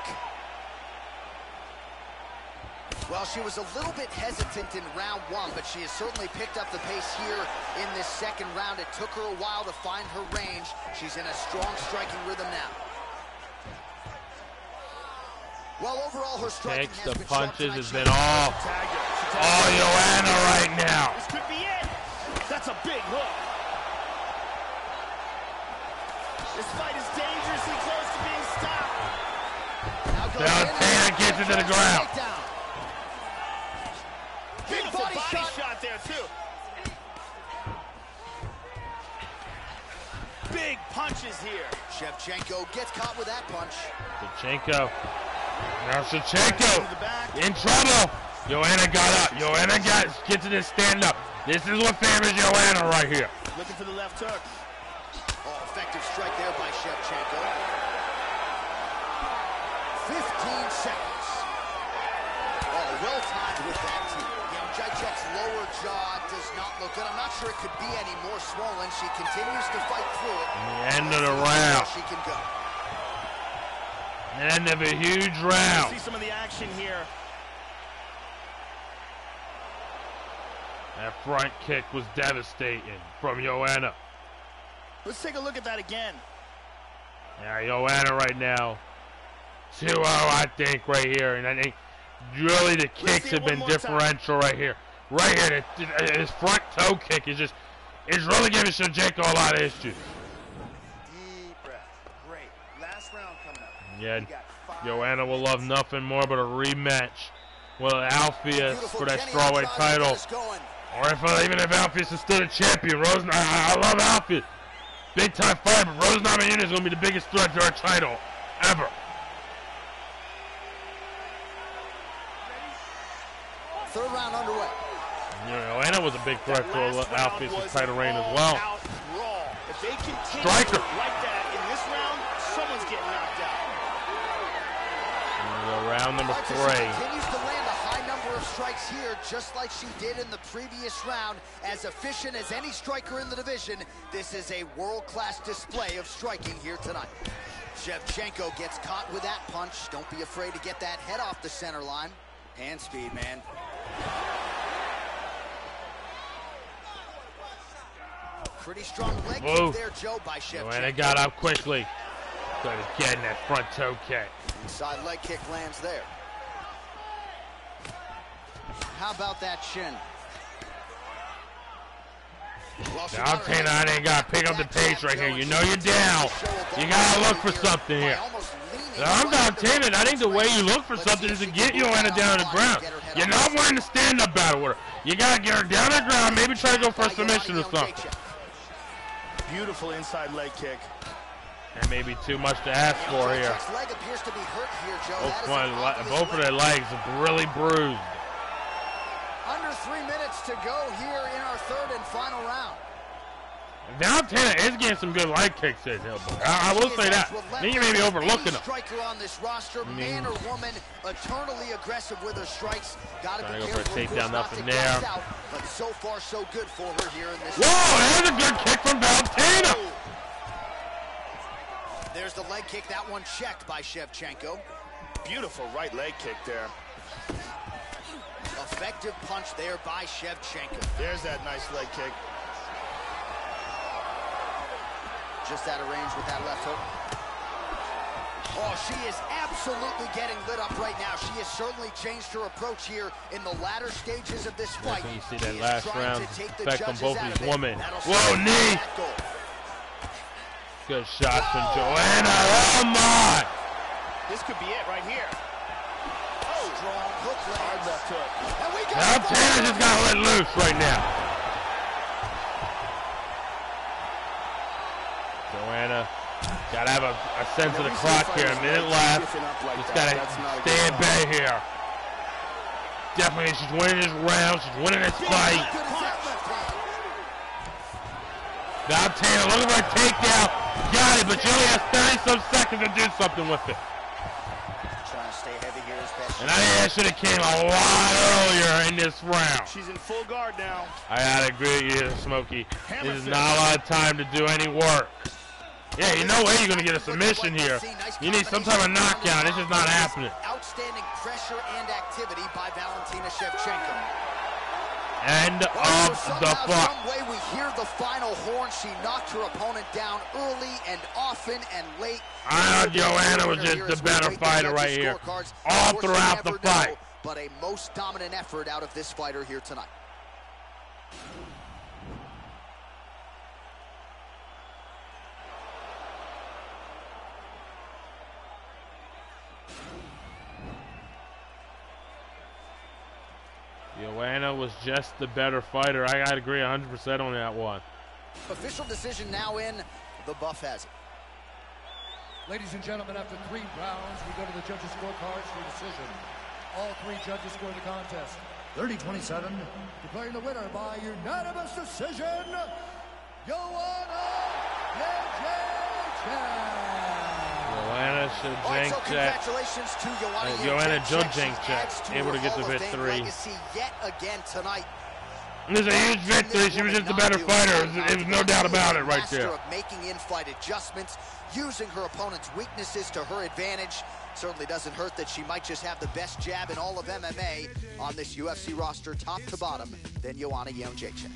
Well, she was a little bit hesitant in round one, but she has certainly picked up the pace here in this second round. It took her a while to find her range. She's in a strong striking rhythm now. Well, overall, her striking Kicks, has the been sharp punches tonight. has She been has- all, Tagged her. She tagged all her. Joanna right now. This could be it. That's a big hook. This fight is dangerously close to being stopped. Now goes Valentina in. gets into the ground. Takedown. Beautiful body body, shot. shot. there, too. Big punches here. Shevchenko gets caught with that punch. Shevchenko. Now Shevchenko To the back. in trouble. Joanna got up. Joanna got get to this stand up. This is what favors Joanna right here. Looking for the left hook. Oh, effective strike there by Shevchenko. fifteen seconds. Oh, well timed with that too. You know, Jacek's lower jaw does not look good. I'm not sure it could be any more swollen. She continues to fight through it. The end of the Let's see round. where she can go. End of a huge See round. some of the action here. That front kick was devastating from Joanna. Let's take a look at that again. Yeah, Joanna right now. two oh, I think, right here. And I think really the kicks see it have one been more time. differential right here. Right here, the- his front toe kick is just, it's really giving Shevchenko a lot of issues. Deep breath. Great. Last round coming up. Yeah, You got five. Joanna will love nothing more but a rematch with Alpheus Beautiful for that Jenny strawweight Andrade title. is going. Or if uh, even if Alpheus is still a champion, Rose, I, I love Alpheus. Big time fight, but Rose Namajunas is going to be the biggest threat to our title ever. Third round underway. You know, Joanna was a big threat to Last round Alpheus' was title reign as an well. all-out brawl. If they continue Striker. like that in this round, someone's getting knocked out. And we go round number Alexis three. continues to land a high number of strikes here, just like she did in the previous round. As efficient as any striker in the division, this is a world-class display of striking here tonight. Shevchenko gets caught with that punch. Don't be afraid to get that head off the center line. Hand speed, man. Pretty strong leg Whoa. kick there, Joe, by Shevchenko. Joanna got up quickly. Started getting that front toe kick. Inside leg kick lands there. How about that shin? Well, she got her Valentina, I hands ain't got to pick up the pace right here. You know you're down. You got to look for something here. I'm Valentina. I think the way you look for something is to get Joanna down on the ground. You're not wanting to stand up battle with her. You got to get her down on the ground, maybe try to go for a submission or something. Beautiful inside leg kick. That may be too much to ask for here. Jacek's leg appears to be hurt here, Joe. Both, That is my, an le- obvious both of leg their legs are really bruised. Under three minutes to go here in our third and final round. Valentina is getting some good leg kicks in here. I, I will say that. I think you may be overlooking them. Striker on this roster, man or woman, eternally aggressive with her strikes. Got to Trying be to go for a careful, of takedown course, up not in to there. gas out, but so far so good for her here in this. Whoa, there's a good kick from Valentina. There's the leg kick. That one checked by Shevchenko. Beautiful right leg kick there. Effective punch there by Shevchenko. There's that nice leg kick. Just out of range with that left hook. Oh, she is absolutely getting lit up right now. She has certainly changed her approach here in the latter stages of this fight. When you see She that is last trying round to take the effect on judges both out these of it. women. That'll Whoa, start knee. that goal. Good shots from Joanna. Oh, my. This could be it right here. Oh, strong hook Hard lands. left hook. And we got Valentina just got let loose right now. Joanna gotta have a, a sense of the clock here. A minute left. Just gotta stay at bay here. Definitely, she's winning this round. She's winning this fight. Valentina looking for a takedown. Got it, but she only has thirty some seconds to do something with it. Trying to stay heavy here as best. And I think that should have came a lot earlier in this round. She's in full guard now. I gotta agree with you, Smokey. This is not a lot of time to do any work. Yeah, you know way you're gonna get a submission here. You need some type of knockdown. It's just not happening. Outstanding pressure and activity by Valentina Shevchenko. End Well, of somehow, the fight. some way we hear the final horn. She knocked her opponent down early and often and late. I thought Joanna was just the better fighter right here. All throughout the fight. But a most dominant effort out of this fighter here tonight. Joanna was just the better fighter. I gotta agree one hundred percent on that one. Official decision now in. The buff has it. Ladies and gentlemen, after three rounds, we go to the judges' scorecards for decision. All three judges score the contest. thirty twenty-seven, declaring the winner by unanimous decision, Joanna Jędrzejczyk. Joanna Right, so Jędrzejczyk. congratulations to Joanna Uh, Joanna Jędrzejczyk. Adds Jędrzejczyk, to able to her get the Hall of Fame victory. legacy yet again tonight. It was a huge victory. She was just a better fighter. It was, it was no doubt about it right Master there. of making in-fight adjustments, using her opponent's weaknesses to her advantage. Certainly doesn't hurt that she might just have the best jab in all of M M A on this U F C roster, top to bottom, than Joanna Jędrzejczyk.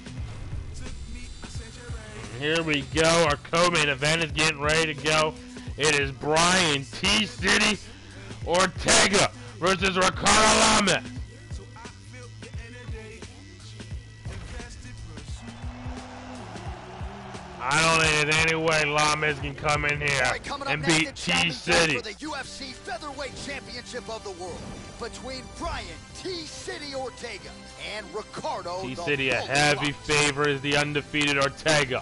Here we go. Our co-main event is getting ready to go. It is Brian T. City Ortega versus Ricardo Lamet. I don't think there's any way Lamet can come in here All right, coming up and next, beat it's T. Challenge City. for the U F C Featherweight Championship of the World between Brian T. City Ortega and Ricardo T. the City, a Bully heavy Rocks. favor, is the undefeated Ortega.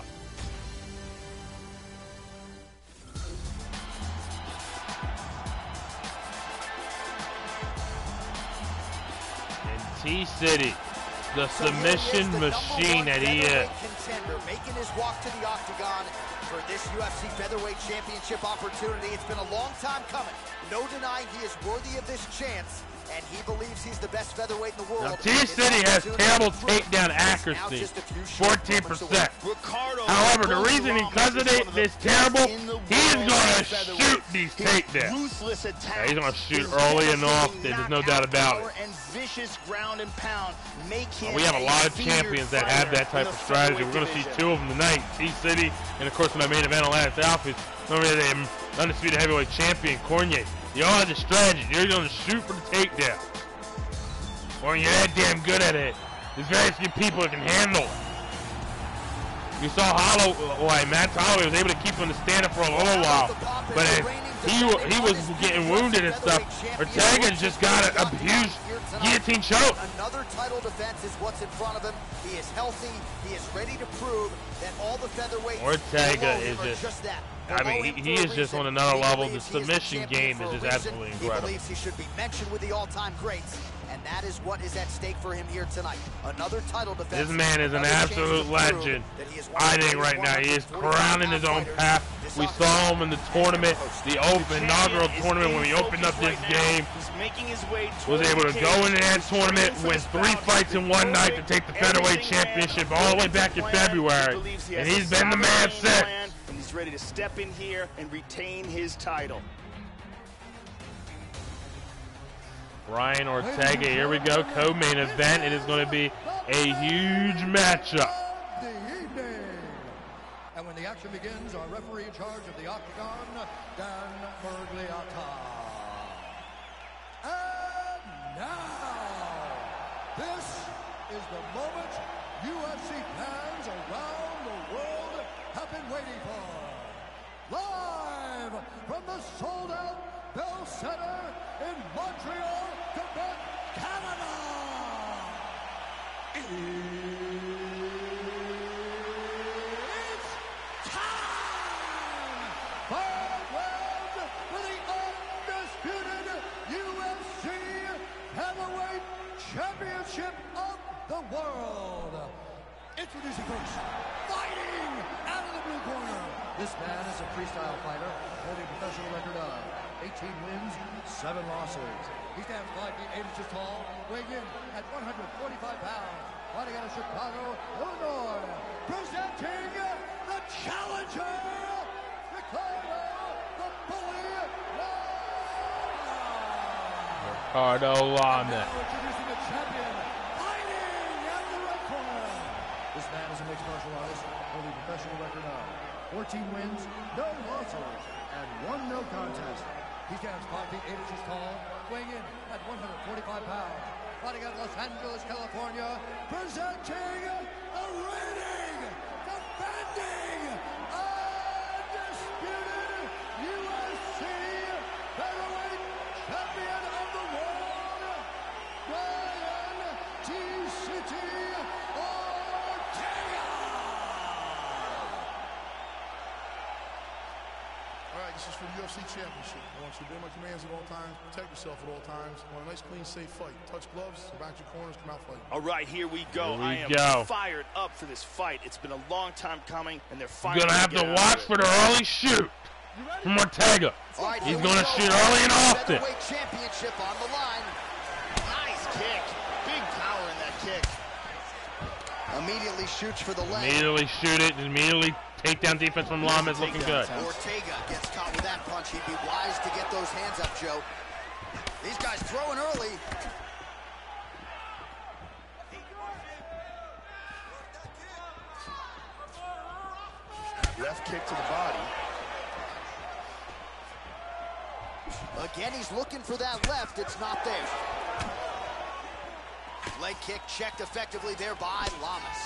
And T. City, the So here submission is the machine number one that he is. featherweight contender, making his walk to the octagon for this U F C Featherweight Championship opportunity. It's been a long time coming. No denying he is worthy of this chance, and he believes he's the best featherweight in the world. Now, T. His City has opportunity terrible to prove takedown is now accuracy, just a few short fourteen moments away. percent. Ricardo However, the Bully reason Ramos because of is it, one of the this best terrible, in the he is world going at to featherweight. shoot these His takedowns. ruthless attacks, Yeah, he's gonna shoot his early and devastating often, there's no doubt knockout about power it. And vicious ground and pound make him We have a lot of feared champions that have that fighter type in of the strategy. We're going to see featherweight two of them tonight, T. City, and of course in my main event, Atlantis Alphas. Remember the undisputed heavyweight champion, Cormier. You all have the strategy. You're going to shoot for the takedown. Well, you're that damn good at it. There's very few people that can handle it. You saw Holloway, Matt Holloway was able to keep him to stand up for a little while, but if he he was getting wounded and stuff, Ortega's just got a, a huge guillotine choke. Another title defense is what's in front of him. He is healthy. He is ready to prove that all the featherweights Ortega below is him are just- just that. I Below mean, him he- for he a is just reason. on another He level. The believes he is submission champion game for is a just reason. absolutely He incredible. believes he should be mentioned with the all-time greats, and that is what is at stake for him here tonight. Another title defense. This man is an another chance absolute to prove legend. that he is one I of the think right greatest now he is one hundred crowning his own fighters. path. This We octagon saw him in the tournament, the open inaugural Champion is tournament when we in opened up focus this right now. game. He's making his way Was towards able to the go cage. into that He's tournament, training for win this three bout. fights in one night to take the featherweight Everything championship planned. all the way back in Everything planned. February. He believes he And has he's a been the man solid game since. plan, and he's ready to step in here and retain his title. Brian Ortega, here we go, co-main event. It is going to be a huge matchup. The evening. And when the action begins, our referee in charge of the octagon, Dan Bergliata. And now, this is the moment U F C fans around the world have been waiting for. Live from the sold-out Bell Center in Montreal, Quebec, Canada. It's time! Championship of the world. Introducing first, fighting out of the blue corner. This man is a freestyle fighter holding a professional record of eighteen wins, seven losses. He stands five feet eight inches tall, weighing in at one hundred forty-five pounds. Fighting out of Chicago, Illinois. Presenting the challenger, Ricardo the Bully Lamas. Ricardo Lamas. Now introducing the champion, fighting out of the red corner. This man is a mixed martial artist holding a professional record of fourteen wins, no losses, and one no contest. He stands five feet eight inches tall, weighing in at one hundred forty-five pounds. Fighting out of Los Angeles, California, presenting the reigning, defending, undisputed U F C featherweight champion of the world, Brian T-City Ortega! All right, this is for the U F C Championship. I want you to obey my commands at all times, protect yourself at all times. I want a nice, clean, safe fight. Touch gloves, back your corners, come out fighting. All right, here we go. Here we I am go. fired up for this fight. It's been a long time coming, and they're You're finally gonna have to get out watch of for it. the early shoot from Ortega. All right, He's here we gonna go. shoot early and often. Featherweight championship on the line. Nice kick. Big power in that kick. Immediately shoots for the leg. Immediately shoot it. Immediately takedown defense from Lamas looking good. Ortega gets caught with that punch. He'd be wise to get those hands up, Joe. These guys throwing early. Left kick to the body. Again, he's looking for that left. It's not there. Leg kick checked effectively there by Lamas.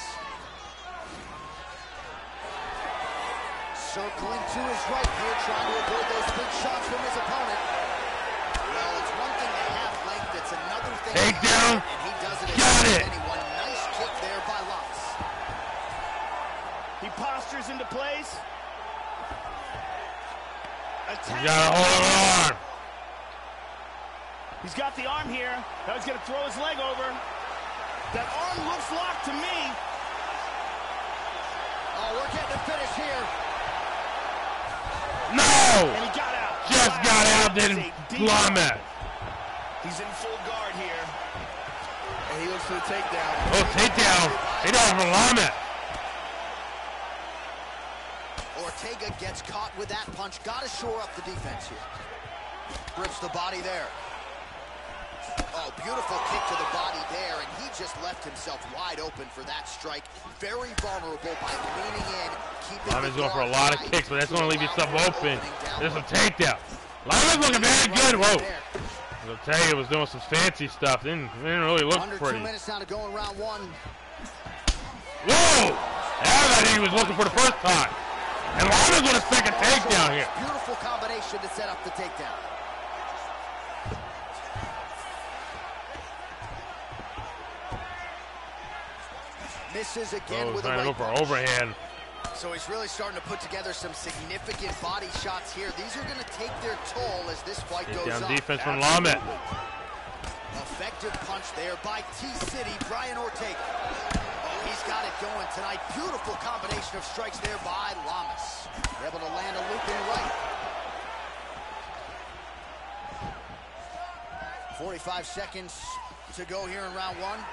Circling to his right here, trying to avoid those big shots from his opponent. Well, it's one thing to have length, it's another thing Take to down. have it, and he does it Got as it. anyone. Nice kick there by Lamas. He postures into place. You gotta hold an arm. He's got the arm here. Now he's gonna throw his leg over. That arm looks locked to me. Oh, we're getting a finish here. No! And he got out. Just Wow. got out, then That's a deep- Lamas. He's in full guard here. And he looks for the takedown. Oh, takedown. Takedown from Lamas. Ortega gets caught with that punch. Got to shore up the defense here. Grips the body there. Oh, beautiful kick to the body there, and he just left himself wide open for that strike. Very vulnerable by leaning in, keeping Lamas the going for a guard lot of tight kicks, but that's to gonna leave allow yourself for open. opening down There's some low. takedown. Lamas looking very good. Whoa. There. Ortega was doing some fancy stuff. Didn't, didn't really look Under pretty. two minutes now to go in round one. Whoa! That he was looking for the first time. And Lamas with a second takedown here. Beautiful combination to set up the takedown. Misses again Oh, with a trying to go right for punch. overhand. So he's really starting to put together some significant body shots here. These are going to take their toll as this fight goes Takedown on. defense from Lamas. Effective punch there by T-City, Brian Ortega. Oh, he's got it going tonight. Beautiful combination of strikes there by Lamas. Able to land a looping right. forty-five seconds to go here in round one.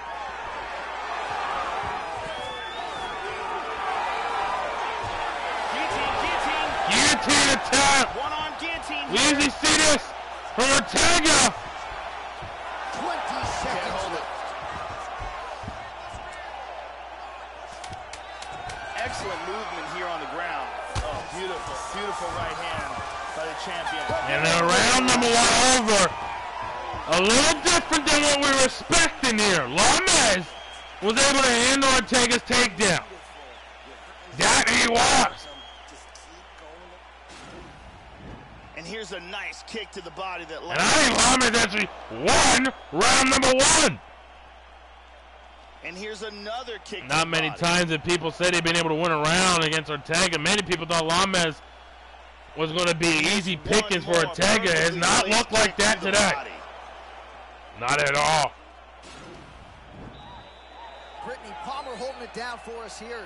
Guillotine, guillotine. Guillotine attack. One arm guillotine. We usually see this from Ortega. twenty seconds hold it. left. Excellent movement here on the ground. Oh, beautiful, beautiful right hand by the champion. And then round number one over. A little different than what we were expecting here. Lamas was able to handle Ortega's takedown. That he was. And here's a nice kick to the body that And I think Lamas actually won round number one. And here's another kick. Not to the many body. times that people said they've been able to win a round against Ortega. Many people thought Lamas was going to be easy pickings for One more Ortega. It has perfectly not placed looked like kick that to the today. body. Not at all. Hammer holding it down for us here.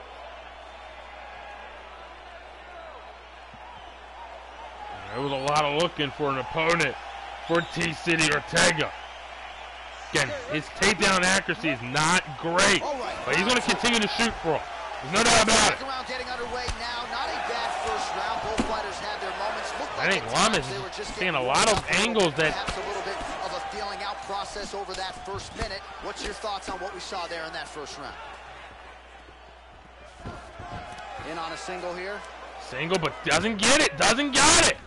There was a lot of looking for an opponent for T-City Ortega. Again, his takedown accuracy is not great, but he's going to continue to shoot for him. There's no doubt about it. Round getting underway now. Not a bad first round. Both fighters had their moments. Looked I like think Lamas is seeing a lot of angles that. Perhaps a little bit of a feeling out process over that first minute. What's your thoughts on what we saw there in that first round? In on a single here. Single, but doesn't get it. Doesn't got it.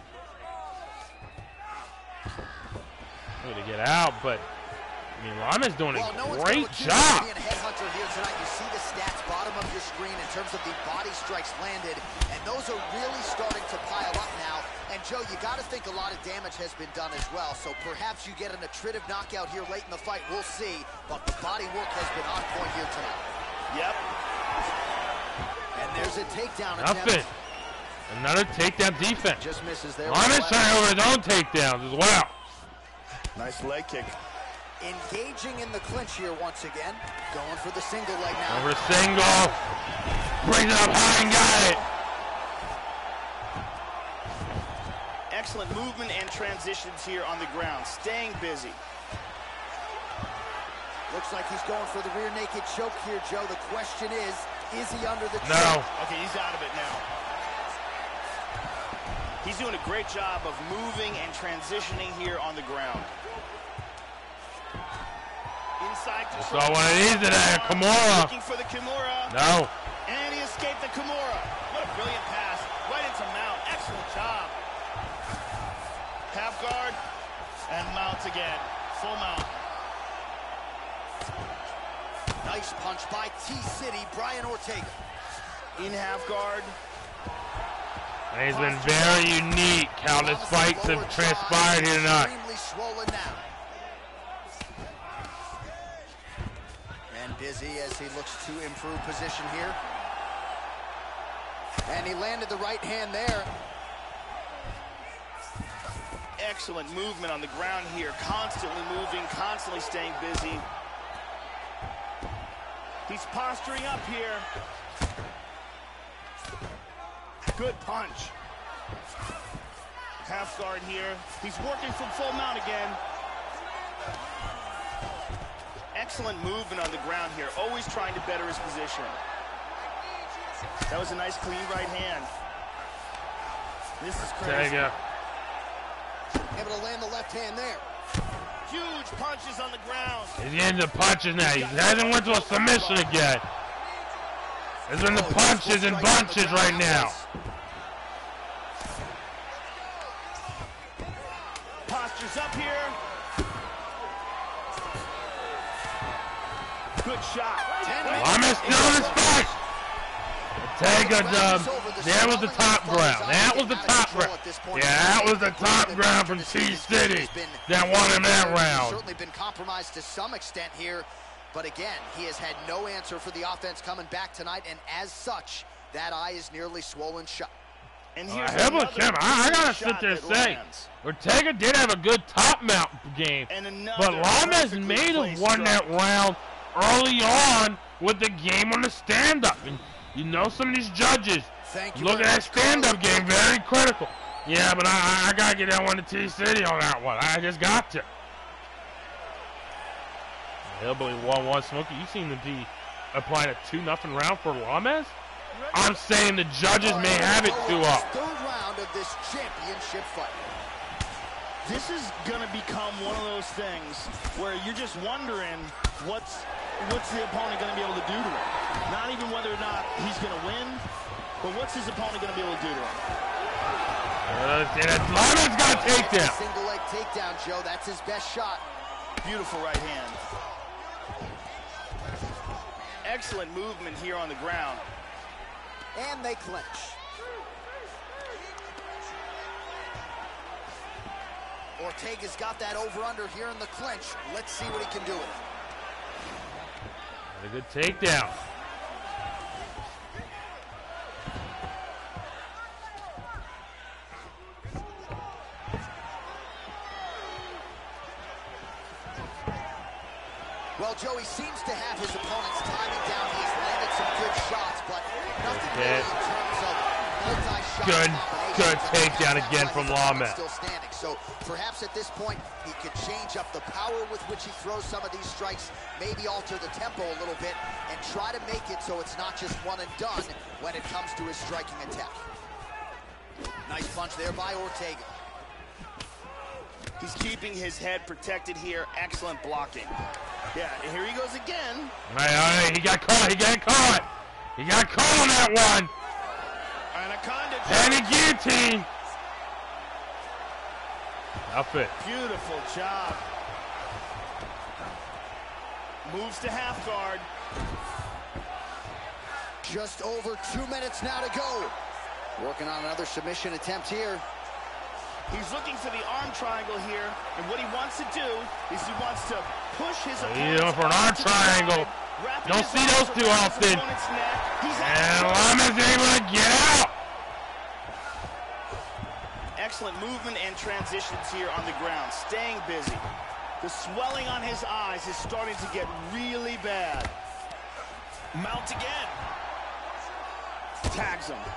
Need to get out, but I mean, Lama's doing a well, no great job. Being a headhunter here tonight, you see the stats bottom of your screen in terms of the body strikes landed, and those are really starting to pile up now. And Joe, you got to think a lot of damage has been done as well. So perhaps you get an attritive knockout here late in the fight. We'll see. But the body work has been on point here tonight. Yep. And there's a takedown Nothing. attempt. Another takedown defense. Just misses there. Lama's trying over his own takedowns as well. Nice leg kick. Engaging in the clinch here once again. Going for the single leg now. Over single. Brings it up high and got it. Excellent movement and transitions here on the ground. Staying busy. Looks like he's going for the rear naked choke here, Joe. The question is, is he under the choke? No. Okay, he's out of it now. He's doing a great job of moving and transitioning here on the ground. Inside We control. saw one of these today, a Kimura. Looking for the Kimura. No. And he escaped the Kimura. What a brilliant pass. Right into mount. Excellent job. Half guard. And mount again. Full mount. Nice punch by T-City, Brian Ortega. In half guard. And he's been very unique how this fights have transpired here tonight. Extremely swollen now. And busy as he looks to improve position here. And he landed the right hand there. Excellent movement on the ground here. Constantly moving, constantly staying busy. He's posturing up here. Good punch. Half guard here. He's working from full mount again. Excellent movement on the ground here. Always trying to better his position. That was a nice clean right hand. This is crazy. Ortega. Able to land the left hand there. Huge punches on the ground. He's getting the punches now. He hasn't went to a submission again. There's been the punches and bunches right now. Postures up here. Good shot. Lamas still in his fight. Ortega, um, there was the top ground. That was the top ground. Yeah, that was the top ground from T-City that won him that round. Certainly been compromised to some extent here, but again, he has had no answer for the offense coming back tonight, and as such, that eye is nearly swollen shut. And Uh, here's Hebel another Kim, I, I gotta shot sit there and that say, lands. Ortega did have a good top mount game, And another but Lamas perfectly may have placed won that strike. round early on with the game on the stand-up. And you know some of these judges Thank you look at very that much, stand-up Carlos. game, very critical. Yeah, but I, I, I gotta get that one to T-City on that one. I just got to. Hillbilly one one Smokey, you seem to be applying a two nothing round for Lamas? I'm saying the judges may have it two up. Third round of this championship fight. This is going to become one of those things where you're just wondering what's what's the opponent going to be able to do to him. Not even whether or not he's going to win, but what's his opponent going to be able to do to him. Uh, and Lamas got a takedown. Single leg takedown, Joe. That's his best shot. Beautiful right hand. Excellent movement here on the ground. And they clinch. Ortega's got that over-under here in the clinch. Let's see what he can do with it. A good takedown. Well, Joey seems to have his opponent's timing down. He's landed some good shots, but nothing really in terms of multi-shot Good, good combinations. takedown again from Lawman. Still standing, so perhaps at this point he could change up the power with which he throws some of these strikes, maybe alter the tempo a little bit, and try to make it so it's not just one and done when it comes to his striking attack. Nice punch there by Ortega. He's keeping his head protected here. Excellent blocking. Yeah, here he goes again. All right, all right, he got caught. He got caught. He got caught on that one. Anaconda. And a guillotine. Up it. Beautiful job. Moves to half guard. Just over two minutes now to go. Working on another submission attempt here. He's looking for the arm triangle here, and what he wants to do is he wants to push his opponent. He's going for an arm triangle. Don't see those too often. And Lawman's able to get out. Excellent movement and transitions here on the ground, staying busy. The swelling on his eyes is starting to get really bad. Mount again. Tags him.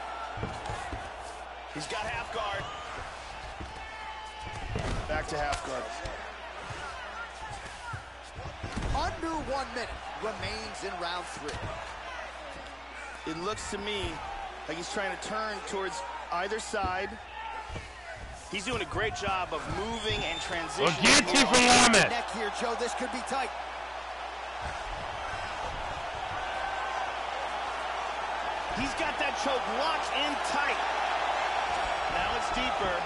He's got half guard. Back to half guard. Under one minute remains in round three. It looks to me like he's trying to turn towards either side. He's doing a great job of moving and transitioning. Well, guillotine from Lawman. Neck here, Joe. This could be tight. He's got that choke locked in tight. Now it's deeper.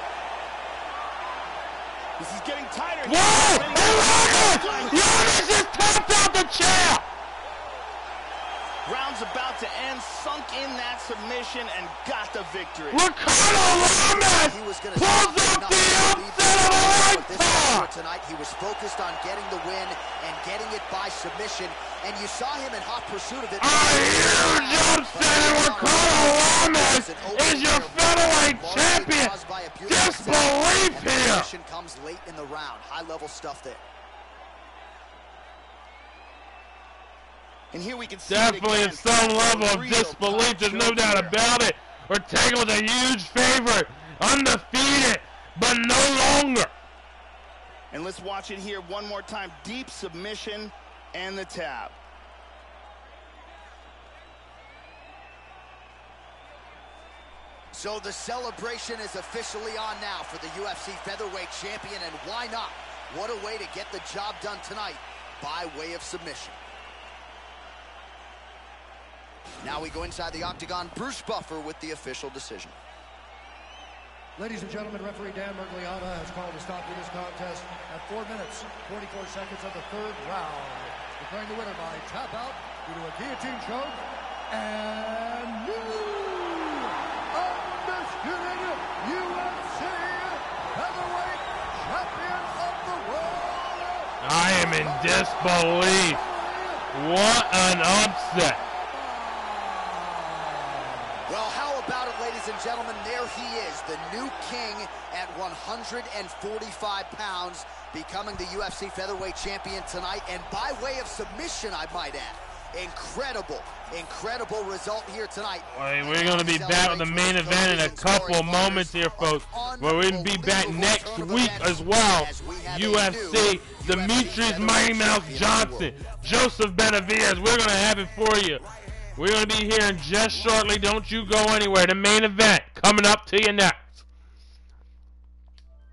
This is getting tighter. Whoa! Lawman! Lawman just tapped out the chair! Round's about to end, sunk in that submission, and got the victory. Ricardo Lawman pulls up the upset of a lifetime! Tonight, he was focused on getting the win and getting it by submission, and you saw him in hot pursuit of it. A huge upset, and Ricardo Lawman is your featherweight champion! Disbelief here! Submission comes late in the round. High-level stuff there. And here we can see definitely at some level of disbelief, there's no doubt about it. Ortega was a huge favorite, undefeated, but no longer. And let's watch it here one more time. Deep submission and the tap. So the celebration is officially on now for the U F C featherweight champion, and why not? What a way to get the job done tonight by way of submission. Now we go inside the octagon. Bruce Buffer with the official decision. Ladies and gentlemen, referee Dan Mergliata has called a stop to this contest at four minutes, forty-four seconds of the third round, declaring the winner by tap out due to a guillotine choke and new undisputed U F C featherweight champion of the world. I am in disbelief. What an upset. Well, how about it, ladies and gentlemen? There he is, the new king at one hundred forty-five pounds, becoming the U F C featherweight champion tonight, and by way of submission, I might add. Incredible, incredible result here tonight. Well, we're going to be back with the main event in a couple of moments here, folks. But we're going to be back next week as well. U F C, Demetrius Mighty Mouse Johnson, Joseph Benavidez. We're going to have it for you. We're going to be here in just shortly. Don't you go anywhere. The main event coming up to you next.